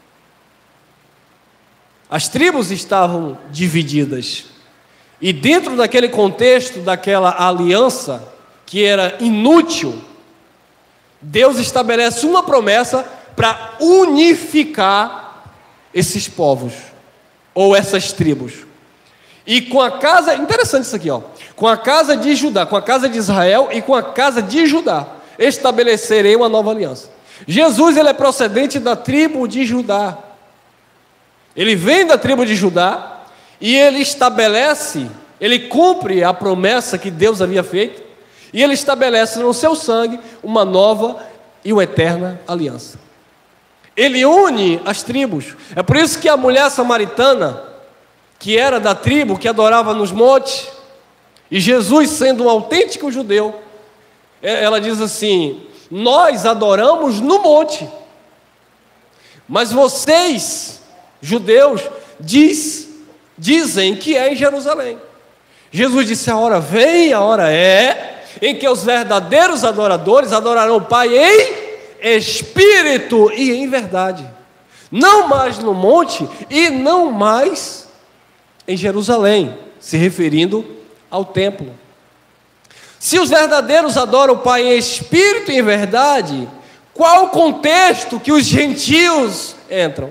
Speaker 1: As tribos estavam divididas. E dentro daquele contexto, daquela aliança que era inútil, Deus estabelece uma promessa para unificar esses povos, ou essas tribos. E com a casa, interessante isso aqui, ó, com a casa de Judá, com a casa de Israel e com a casa de Judá, estabelecerei uma nova aliança. Jesus, ele é procedente da tribo de Judá. Ele vem da tribo de Judá e ele estabelece, ele cumpre a promessa que Deus havia feito, e ele estabelece no seu sangue uma nova e uma eterna aliança. Ele une as tribos. É por isso que a mulher samaritana, que era da tribo, que adorava nos montes, e Jesus, sendo um autêntico judeu, ela diz assim: nós adoramos no monte, mas vocês, judeus, diz, dizem que é em Jerusalém. Jesus disse: a hora vem, a hora é, em que os verdadeiros adoradores adorarão o Pai em espírito e em verdade, não mais no monte e não mais em Jerusalém, se referindo ao templo. Se os verdadeiros adoram o Pai em espírito e em verdade, qual o contexto que os gentios entram?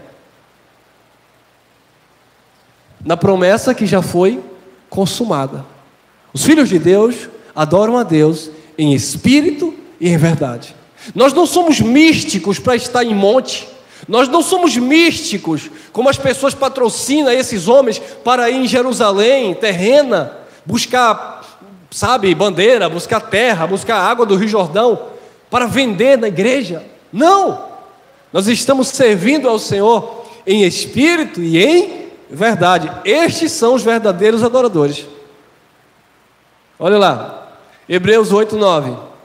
Speaker 1: Na promessa que já foi consumada. Os filhos de Deus adoram a Deus em espírito e em verdade. Nós não somos místicos para estar em monte. Nós não somos místicos como as pessoas patrocinam esses homens para ir em Jerusalém, terrena, buscar, sabe, bandeira, buscar terra, buscar água do Rio Jordão, para vender na igreja. Não! Nós estamos servindo ao Senhor em espírito e em verdade. Estes são os verdadeiros adoradores. Olha lá, Hebreus oito, nove.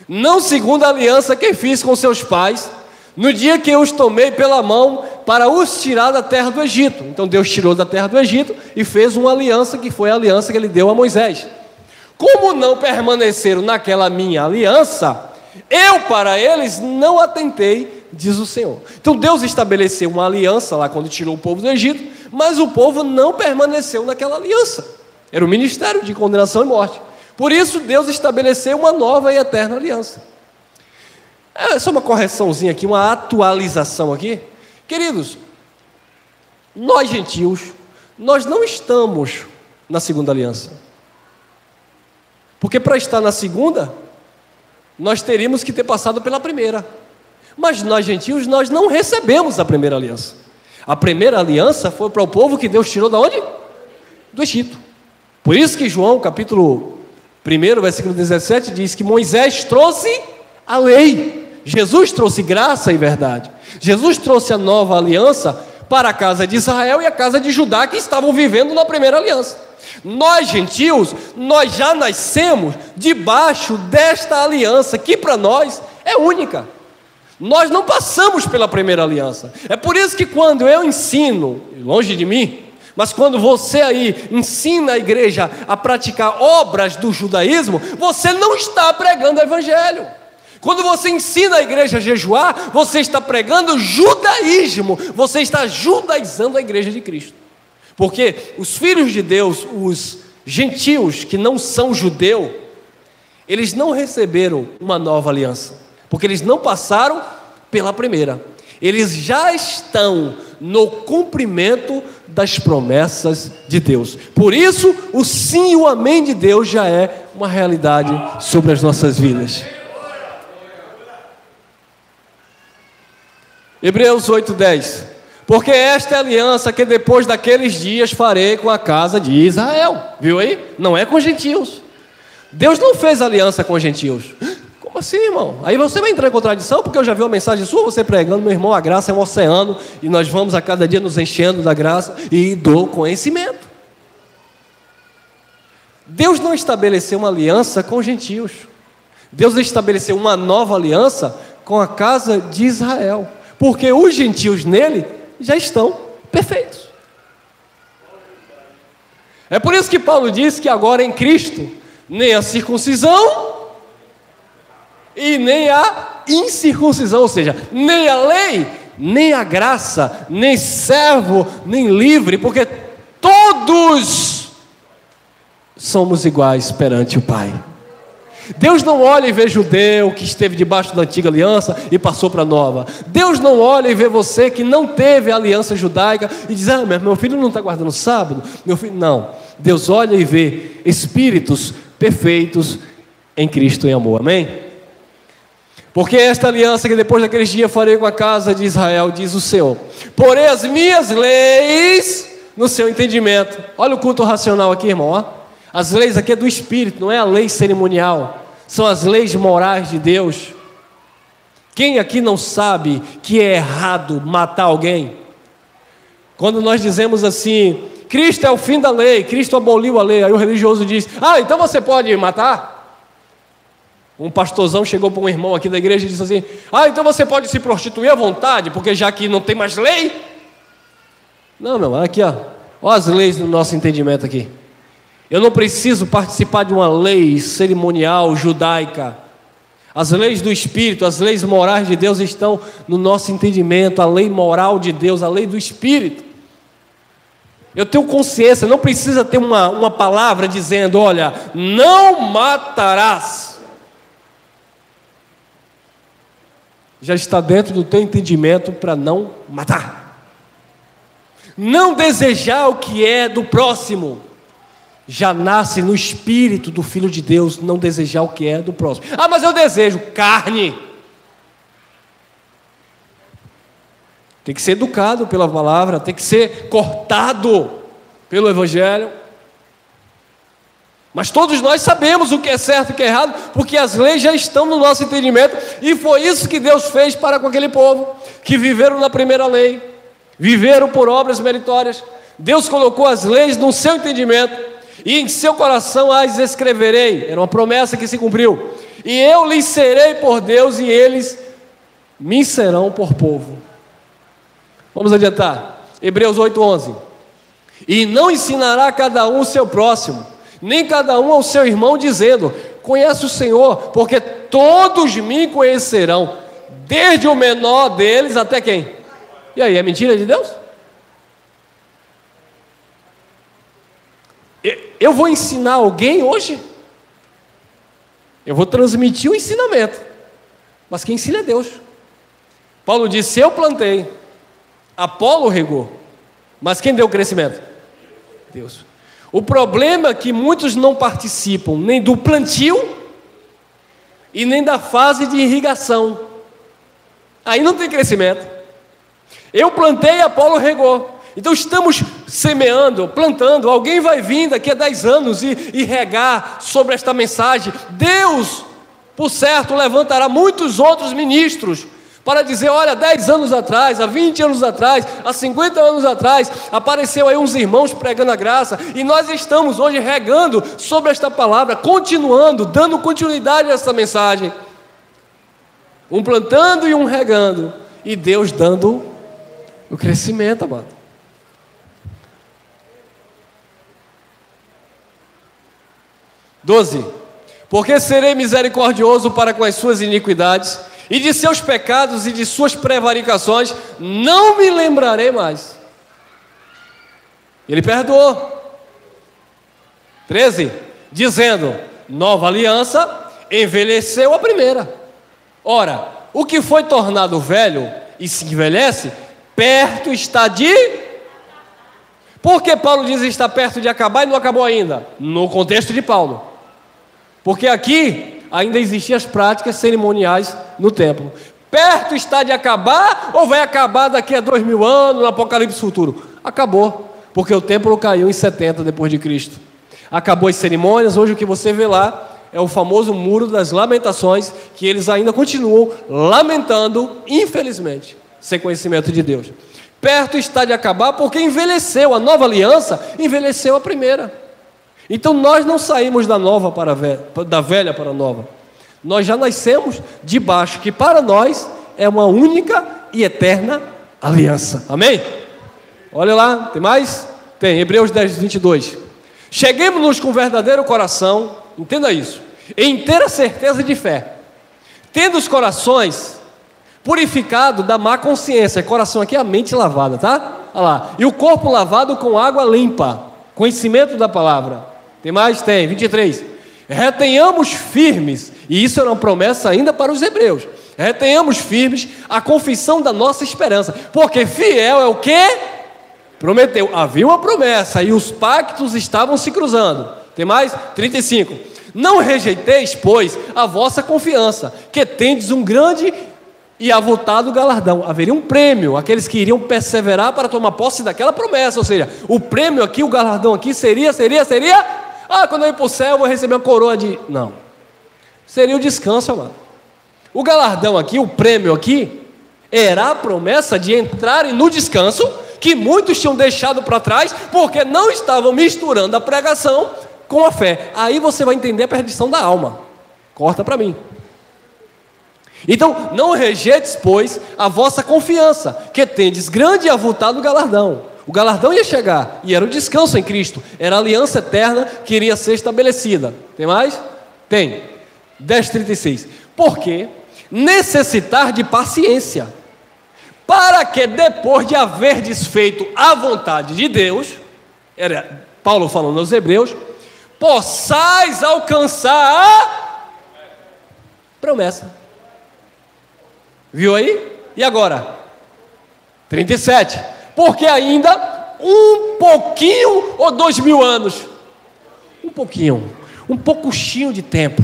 Speaker 1: não segundo a aliança que fiz com seus pais, no dia que eu os tomei pela mão para os tirar da terra do Egito. Então Deus tirou da terra do Egito e fez uma aliança, que foi a aliança que ele deu a Moisés. Como não permaneceram naquela minha aliança, eu para eles não atentei, diz o Senhor. Então Deus estabeleceu uma aliança lá quando tirou o povo do Egito, mas o povo não permaneceu naquela aliança. Era o ministério de condenação e morte. Por isso Deus estabeleceu uma nova e eterna aliança. É só uma correçãozinha aqui, uma atualização aqui. Queridos, nós gentios, nós não estamos na segunda aliança. Porque para estar na segunda, nós teríamos que ter passado pela primeira. Mas nós gentios, nós não recebemos a primeira aliança. A primeira aliança foi para o povo que Deus tirou da onde? Do Egito. Por isso que João, capítulo um, versículo dezessete, diz que Moisés trouxe a lei. Jesus trouxe graça e verdade. Jesus trouxe a nova aliança para a casa de Israel e a casa de Judá, que estavam vivendo na primeira aliança. Nós gentios, nós já nascemos debaixo desta aliança, que para nós é única. Nós não passamos pela primeira aliança. É por isso que quando eu ensino, longe de mim, mas quando você aí ensina a igreja a praticar obras do judaísmo, você não está pregando o evangelho. Quando você ensina a igreja a jejuar, você está pregando judaísmo, você está judaizando a igreja de Cristo. Porque os filhos de Deus, os gentios que não são judeu, eles não receberam uma nova aliança, porque eles não passaram pela primeira. Eles já estão no cumprimento das promessas de Deus. Por isso, o sim e o amém de Deus já é uma realidade sobre as nossas vidas. Hebreus oito, dez. Porque esta é a aliança que depois daqueles dias farei com a casa de Israel. Viu aí? Não é com gentios. Deus não fez aliança com gentios. Como assim, irmão? Aí você vai entrar em contradição, porque eu já vi uma mensagem sua, você pregando, meu irmão, a graça é um oceano, e nós vamos a cada dia nos enchendo da graça e do conhecimento. Deus não estabeleceu uma aliança com gentios. Deus estabeleceu uma nova aliança com a casa de Israel. Porque os gentios nele já estão perfeitos. É por isso que Paulo diz que agora em Cristo, nem a circuncisão e nem a incircuncisão, ou seja, nem a lei, nem a graça, nem servo, nem livre, porque todos somos iguais perante o Pai. Deus não olha e vê judeu que esteve debaixo da antiga aliança e passou para a nova. Deus não olha e vê você que não teve a aliança judaica e diz, ah, meu filho não está guardando sábado, meu filho... Não, Deus olha e vê espíritos perfeitos em Cristo em amor, amém? Porque esta aliança que depois daqueles dias farei com a casa de Israel, diz o Senhor, porei as minhas leis no seu entendimento. Olha o culto racional aqui, irmão, ó. As leis aqui é do Espírito, não é a lei cerimonial. São as leis morais de Deus. Quem aqui não sabe que é errado matar alguém? Quando nós dizemos assim, Cristo é o fim da lei, Cristo aboliu a lei, aí o religioso diz, ah, então você pode matar? Um pastorzão chegou para um irmão aqui da igreja e disse assim, ah, então você pode se prostituir à vontade, porque já que não tem mais lei? Não, meu, aqui ó, ó as leis do nosso entendimento aqui. Eu não preciso participar de uma lei cerimonial judaica. As leis do Espírito, as leis morais de Deus estão no nosso entendimento. A lei moral de Deus, a lei do Espírito. Eu tenho consciência, não precisa ter uma, uma palavra dizendo, olha, não matarás. Já está dentro do teu entendimento para não matar. Não desejar o que é do próximo. Já nasce no espírito do Filho de Deus não desejar o que é do próximo. Ah, mas eu desejo carne. Tem que ser educado pela palavra, tem que ser cortado pelo Evangelho. Mas todos nós sabemos o que é certo e o que é errado, porque as leis já estão no nosso entendimento, e foi isso que Deus fez para com aquele povo, que viveram na primeira lei, viveram por obras meritórias. Deus colocou as leis no seu entendimento, e em seu coração as escreverei. Era uma promessa que se cumpriu. e eu lhes serei por Deus, e eles me serão por povo. Vamos adiantar. Hebreus oito, onze. E não ensinará cada um o seu próximo, nem cada um ao seu irmão, dizendo: conhece o Senhor, porque todos me conhecerão, desde o menor deles até quem? E aí, é mentira de Deus? Eu vou ensinar alguém hoje? Eu vou transmitir o ensinamento, mas quem ensina é Deus. Paulo disse: eu plantei, Apolo regou, mas quem deu o crescimento? Deus. O problema é que muitos não participam nem do plantio e nem da fase de irrigação. Aí não tem crescimento. Eu plantei, Apolo regou. Então estamos semeando, plantando. Alguém vai vir daqui a dez anos e, e regar sobre esta mensagem. Deus, por certo, levantará muitos outros ministros para dizer: olha, dez anos atrás, há vinte anos atrás, há cinquenta anos atrás, apareceu aí uns irmãos pregando a graça, e nós estamos hoje regando sobre esta palavra, continuando, dando continuidade a essa mensagem. Um plantando e um regando, e Deus dando o crescimento, amado. doze. Porque serei misericordioso para com as suas iniquidades, e de seus pecados e de suas prevaricações não me lembrarei mais. Ele perdoou. treze. Dizendo: nova aliança envelheceu a primeira. Ora, o que foi tornado velho e se envelhece, perto está de... Por que Paulo diz que está perto de acabar e não acabou ainda? No contexto de Paulo. Porque aqui ainda existiam as práticas cerimoniais no templo. Perto está de acabar, ou vai acabar daqui a dois mil anos, no Apocalipse futuro? Acabou, porque o templo caiu em setenta depois de Cristo. Acabou as cerimônias. Hoje o que você vê lá é o famoso muro das lamentações, que eles ainda continuam lamentando, infelizmente, sem conhecimento de Deus. Perto está de acabar, porque envelheceu. A nova aliança envelheceu a primeira. Então nós não saímos da nova para a velha, da velha para a nova. Nós já nascemos debaixo, que para nós é uma única e eterna aliança. Amém? Olha lá, tem mais? Tem, Hebreus dez, vinte e dois. Cheguemos-nos com verdadeiro coração, entenda isso, em inteira certeza de fé, tendo os corações purificados da má consciência. Coração aqui é a mente lavada, tá? Olha lá. E o corpo lavado com água limpa, conhecimento da palavra. Tem mais? Tem, vinte e três. Retenhamos firmes, e isso era uma promessa ainda para os hebreus, retenhamos firmes a confissão da nossa esperança, porque fiel é o que prometeu. Havia uma promessa e os pactos estavam se cruzando. Tem mais? trinta e cinco. Não rejeiteis, pois, a vossa confiança, que tendes um grande e avultado galardão. Haveria um prêmio, aqueles que iriam perseverar para tomar posse daquela promessa. Ou seja, o prêmio aqui, o galardão aqui seria, seria, seria... Ah, quando eu ir para o céu eu vou receber uma coroa de... Não. Seria o descanso, amado. O galardão aqui, o prêmio aqui, era a promessa de entrarem no descanso, que muitos tinham deixado para trás, porque não estavam misturando a pregação com a fé. Aí você vai entender a perdição da alma. Corta para mim. Então, não rejeites, pois, a vossa confiança, que tendes grande e avultado galardão. O galardão ia chegar, e era o descanso em Cristo, era a aliança eterna que iria ser estabelecida. Tem mais? Tem. dez, trinta e seis. Porque necessitar de paciência, para que depois de haver desfeito a vontade de Deus, era Paulo falando aos hebreus, possais alcançar a promessa. Viu aí? E agora? trinta e sete. Porque ainda um pouquinho ou dois mil anos, um pouquinho, um pouquinho de tempo,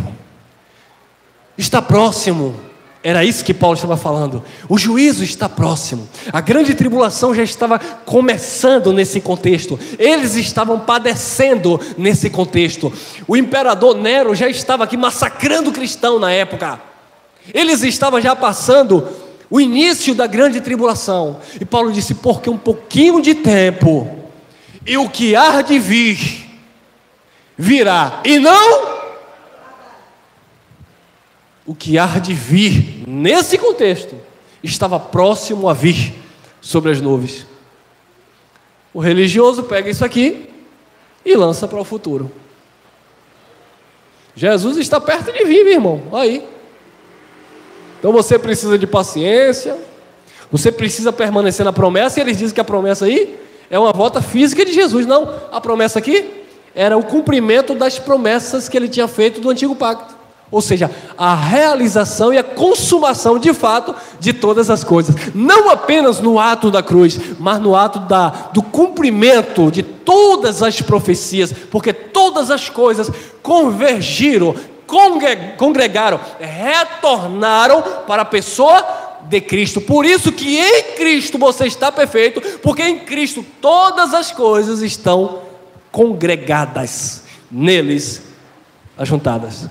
Speaker 1: está próximo. Era isso que Paulo estava falando. O juízo está próximo. A grande tribulação já estava começando nesse contexto. Eles estavam padecendo nesse contexto. O imperador Nero já estava aqui massacrando o cristão na época. Eles estavam já passando o início da grande tribulação. E Paulo disse: porque um pouquinho de tempo, e o que há de vir, virá, e não... o que há de vir, nesse contexto, estava próximo a vir sobre as nuvens. O religioso pega isso aqui e lança para o futuro. Jesus está perto de vir, meu irmão, aí. Então você precisa de paciência, você precisa permanecer na promessa, e eles dizem que a promessa aí é uma volta física de Jesus. Não, a promessa aqui era o cumprimento das promessas que ele tinha feito do antigo pacto. Ou seja, a realização e a consumação de fato de todas as coisas. Não apenas no ato da cruz, mas no ato da, do cumprimento de todas as profecias. Porque todas as coisas convergiram, congregaram, retornaram para a pessoa de Cristo. Por isso que em Cristo você está perfeito, porque em Cristo todas as coisas estão congregadas, neles ajuntadas.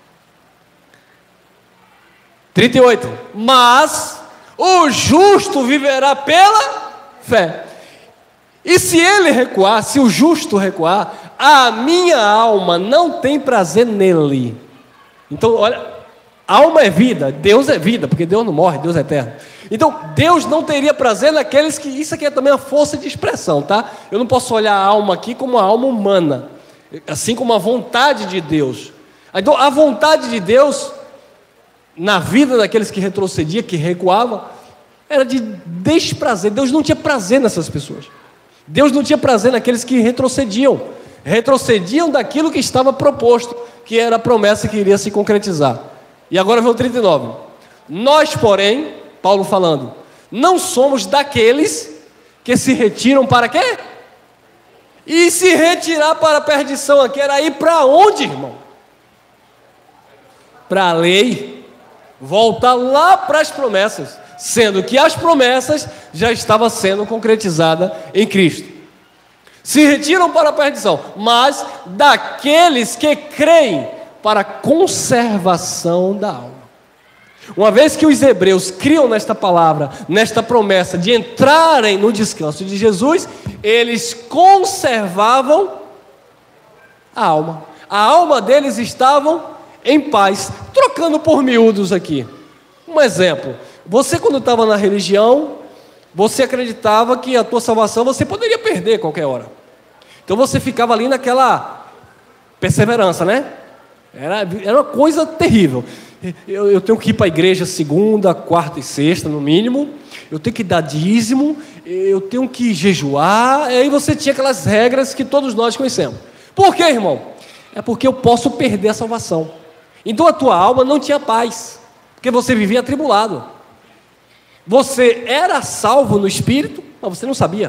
Speaker 1: trinta e oito. Mas o justo viverá pela fé. E se ele recuar, se o justo recuar, a minha alma não tem prazer nele. Então, olha, alma é vida, Deus é vida, porque Deus não morre, Deus é eterno. Então, Deus não teria prazer naqueles que... Isso aqui é também a força de expressão, tá? Eu não posso olhar a alma aqui como uma alma humana, assim como a vontade de Deus. Então, a vontade de Deus na vida daqueles que retrocediam, que recuavam, era de desprazer. Deus não tinha prazer nessas pessoas. Deus não tinha prazer naqueles que retrocediam. Retrocediam daquilo que estava proposto, que era a promessa que iria se concretizar. E agora vem o trinta e nove. Nós, porém, Paulo falando, não somos daqueles que se retiram para quê? E se retirar para a perdição aqui era ir para onde, irmão? Para a lei. Voltar lá para as promessas, sendo que as promessas já estavam sendo concretizadas em Cristo. Se retiram para a perdição, mas daqueles que creem para a conservação da alma. Uma vez que os hebreus criam nesta palavra, nesta promessa de entrarem no descanso de Jesus, eles conservavam a alma. A alma deles estava em paz. Trocando por miúdos aqui, um exemplo: você, quando estava na religião, você acreditava que a tua salvação você poderia perder a qualquer hora. Então você ficava ali naquela perseverança, né? Era, era uma coisa terrível. Eu, eu tenho que ir para a igreja segunda, quarta e sexta, no mínimo. Eu tenho que dar dízimo. Eu tenho que jejuar. E aí você tinha aquelas regras que todos nós conhecemos. Por quê, irmão? É porque eu posso perder a salvação. Então a tua alma não tinha paz, porque você vivia atribulado. Você era salvo no Espírito, mas você não sabia.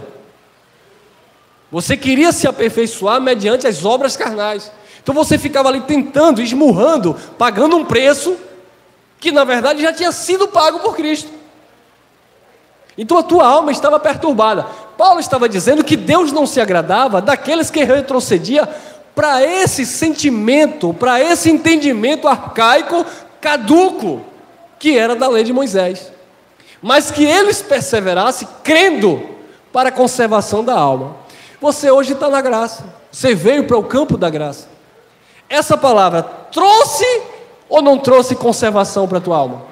Speaker 1: Você queria se aperfeiçoar mediante as obras carnais. Então você ficava ali tentando, esmurrando, pagando um preço que na verdade já tinha sido pago por Cristo. Então a tua alma estava perturbada. Paulo estava dizendo que Deus não se agradava daqueles que retrocediam para esse sentimento, para esse entendimento arcaico, caduco, que era da lei de Moisés. Mas que eles perseverassem crendo para a conservação da alma. Você hoje está na graça. Você veio para o campo da graça. Essa palavra trouxe ou não trouxe conservação para a tua alma?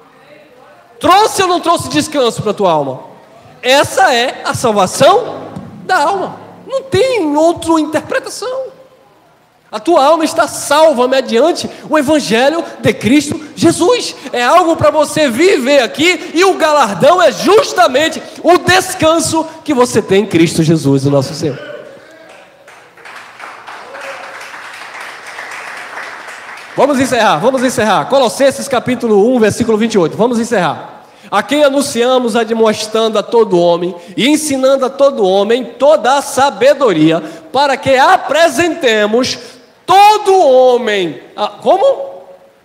Speaker 1: Trouxe ou não trouxe descanso para a tua alma? Essa é a salvação da alma. Não tem outra interpretação. A tua alma está salva mediante o Evangelho de Cristo Jesus. É algo para você viver aqui, e o galardão é justamente o descanso que você tem em Cristo Jesus, o nosso Senhor. Vamos encerrar, vamos encerrar. Colossenses capítulo um, versículo vinte e oito. Vamos encerrar. A quem anunciamos, admoestando a todo homem e ensinando a todo homem toda a sabedoria, para que apresentemos todo homem, como?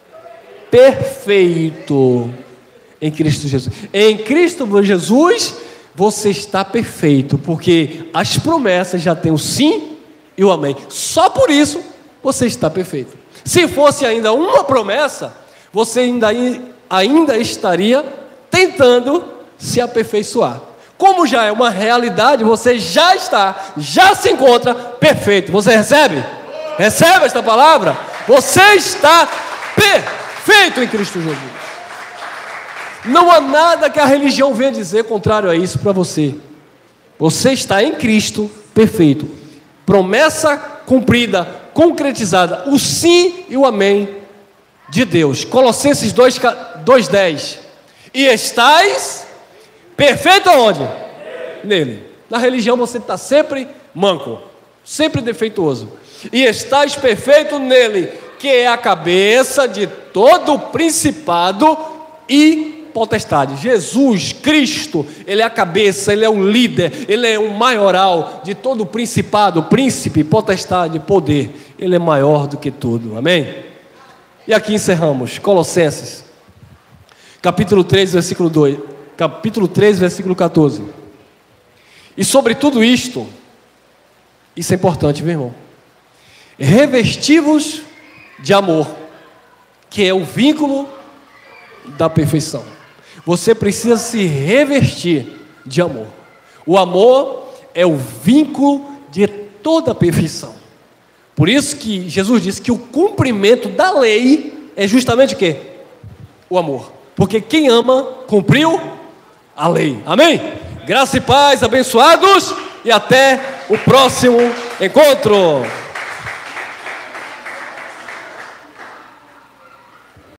Speaker 1: Perfeito em Cristo Jesus. Em Cristo Jesus você está perfeito, porque as promessas já têm o sim e o amém. Só por isso você está perfeito. Se fosse ainda uma promessa, você ainda, ainda estaria tentando se aperfeiçoar. Como já é uma realidade, você já está, já se encontra perfeito. Você recebe? Recebe esta palavra? Você está perfeito. Perfeito em Cristo Jesus. Não há nada que a religião venha dizer contrário a isso para você. Você está em Cristo perfeito. Promessa cumprida, concretizada. O sim e o amém de Deus. Colossenses dois, dez. E estais perfeito aonde? Nele. Na religião você está sempre manco, sempre defeituoso. E estais perfeito nele, que é a cabeça de todo principado e potestade. Jesus Cristo, Ele é a cabeça, Ele é o líder, Ele é o maioral de todo principado, príncipe, potestade, poder. Ele é maior do que tudo, amém? E aqui encerramos, Colossenses, capítulo três, versículo dois, capítulo três, versículo quatorze. E sobre tudo isto, isso é importante, meu irmão, revestivos de amor, que é o vínculo da perfeição. Você precisa se revestir de amor. O amor é o vínculo de toda a perfeição. Por isso que Jesus disse que o cumprimento da lei é justamente o quê? O amor. Porque quem ama, cumpriu a lei. Amém? Graça e paz, abençoados, e até o próximo encontro.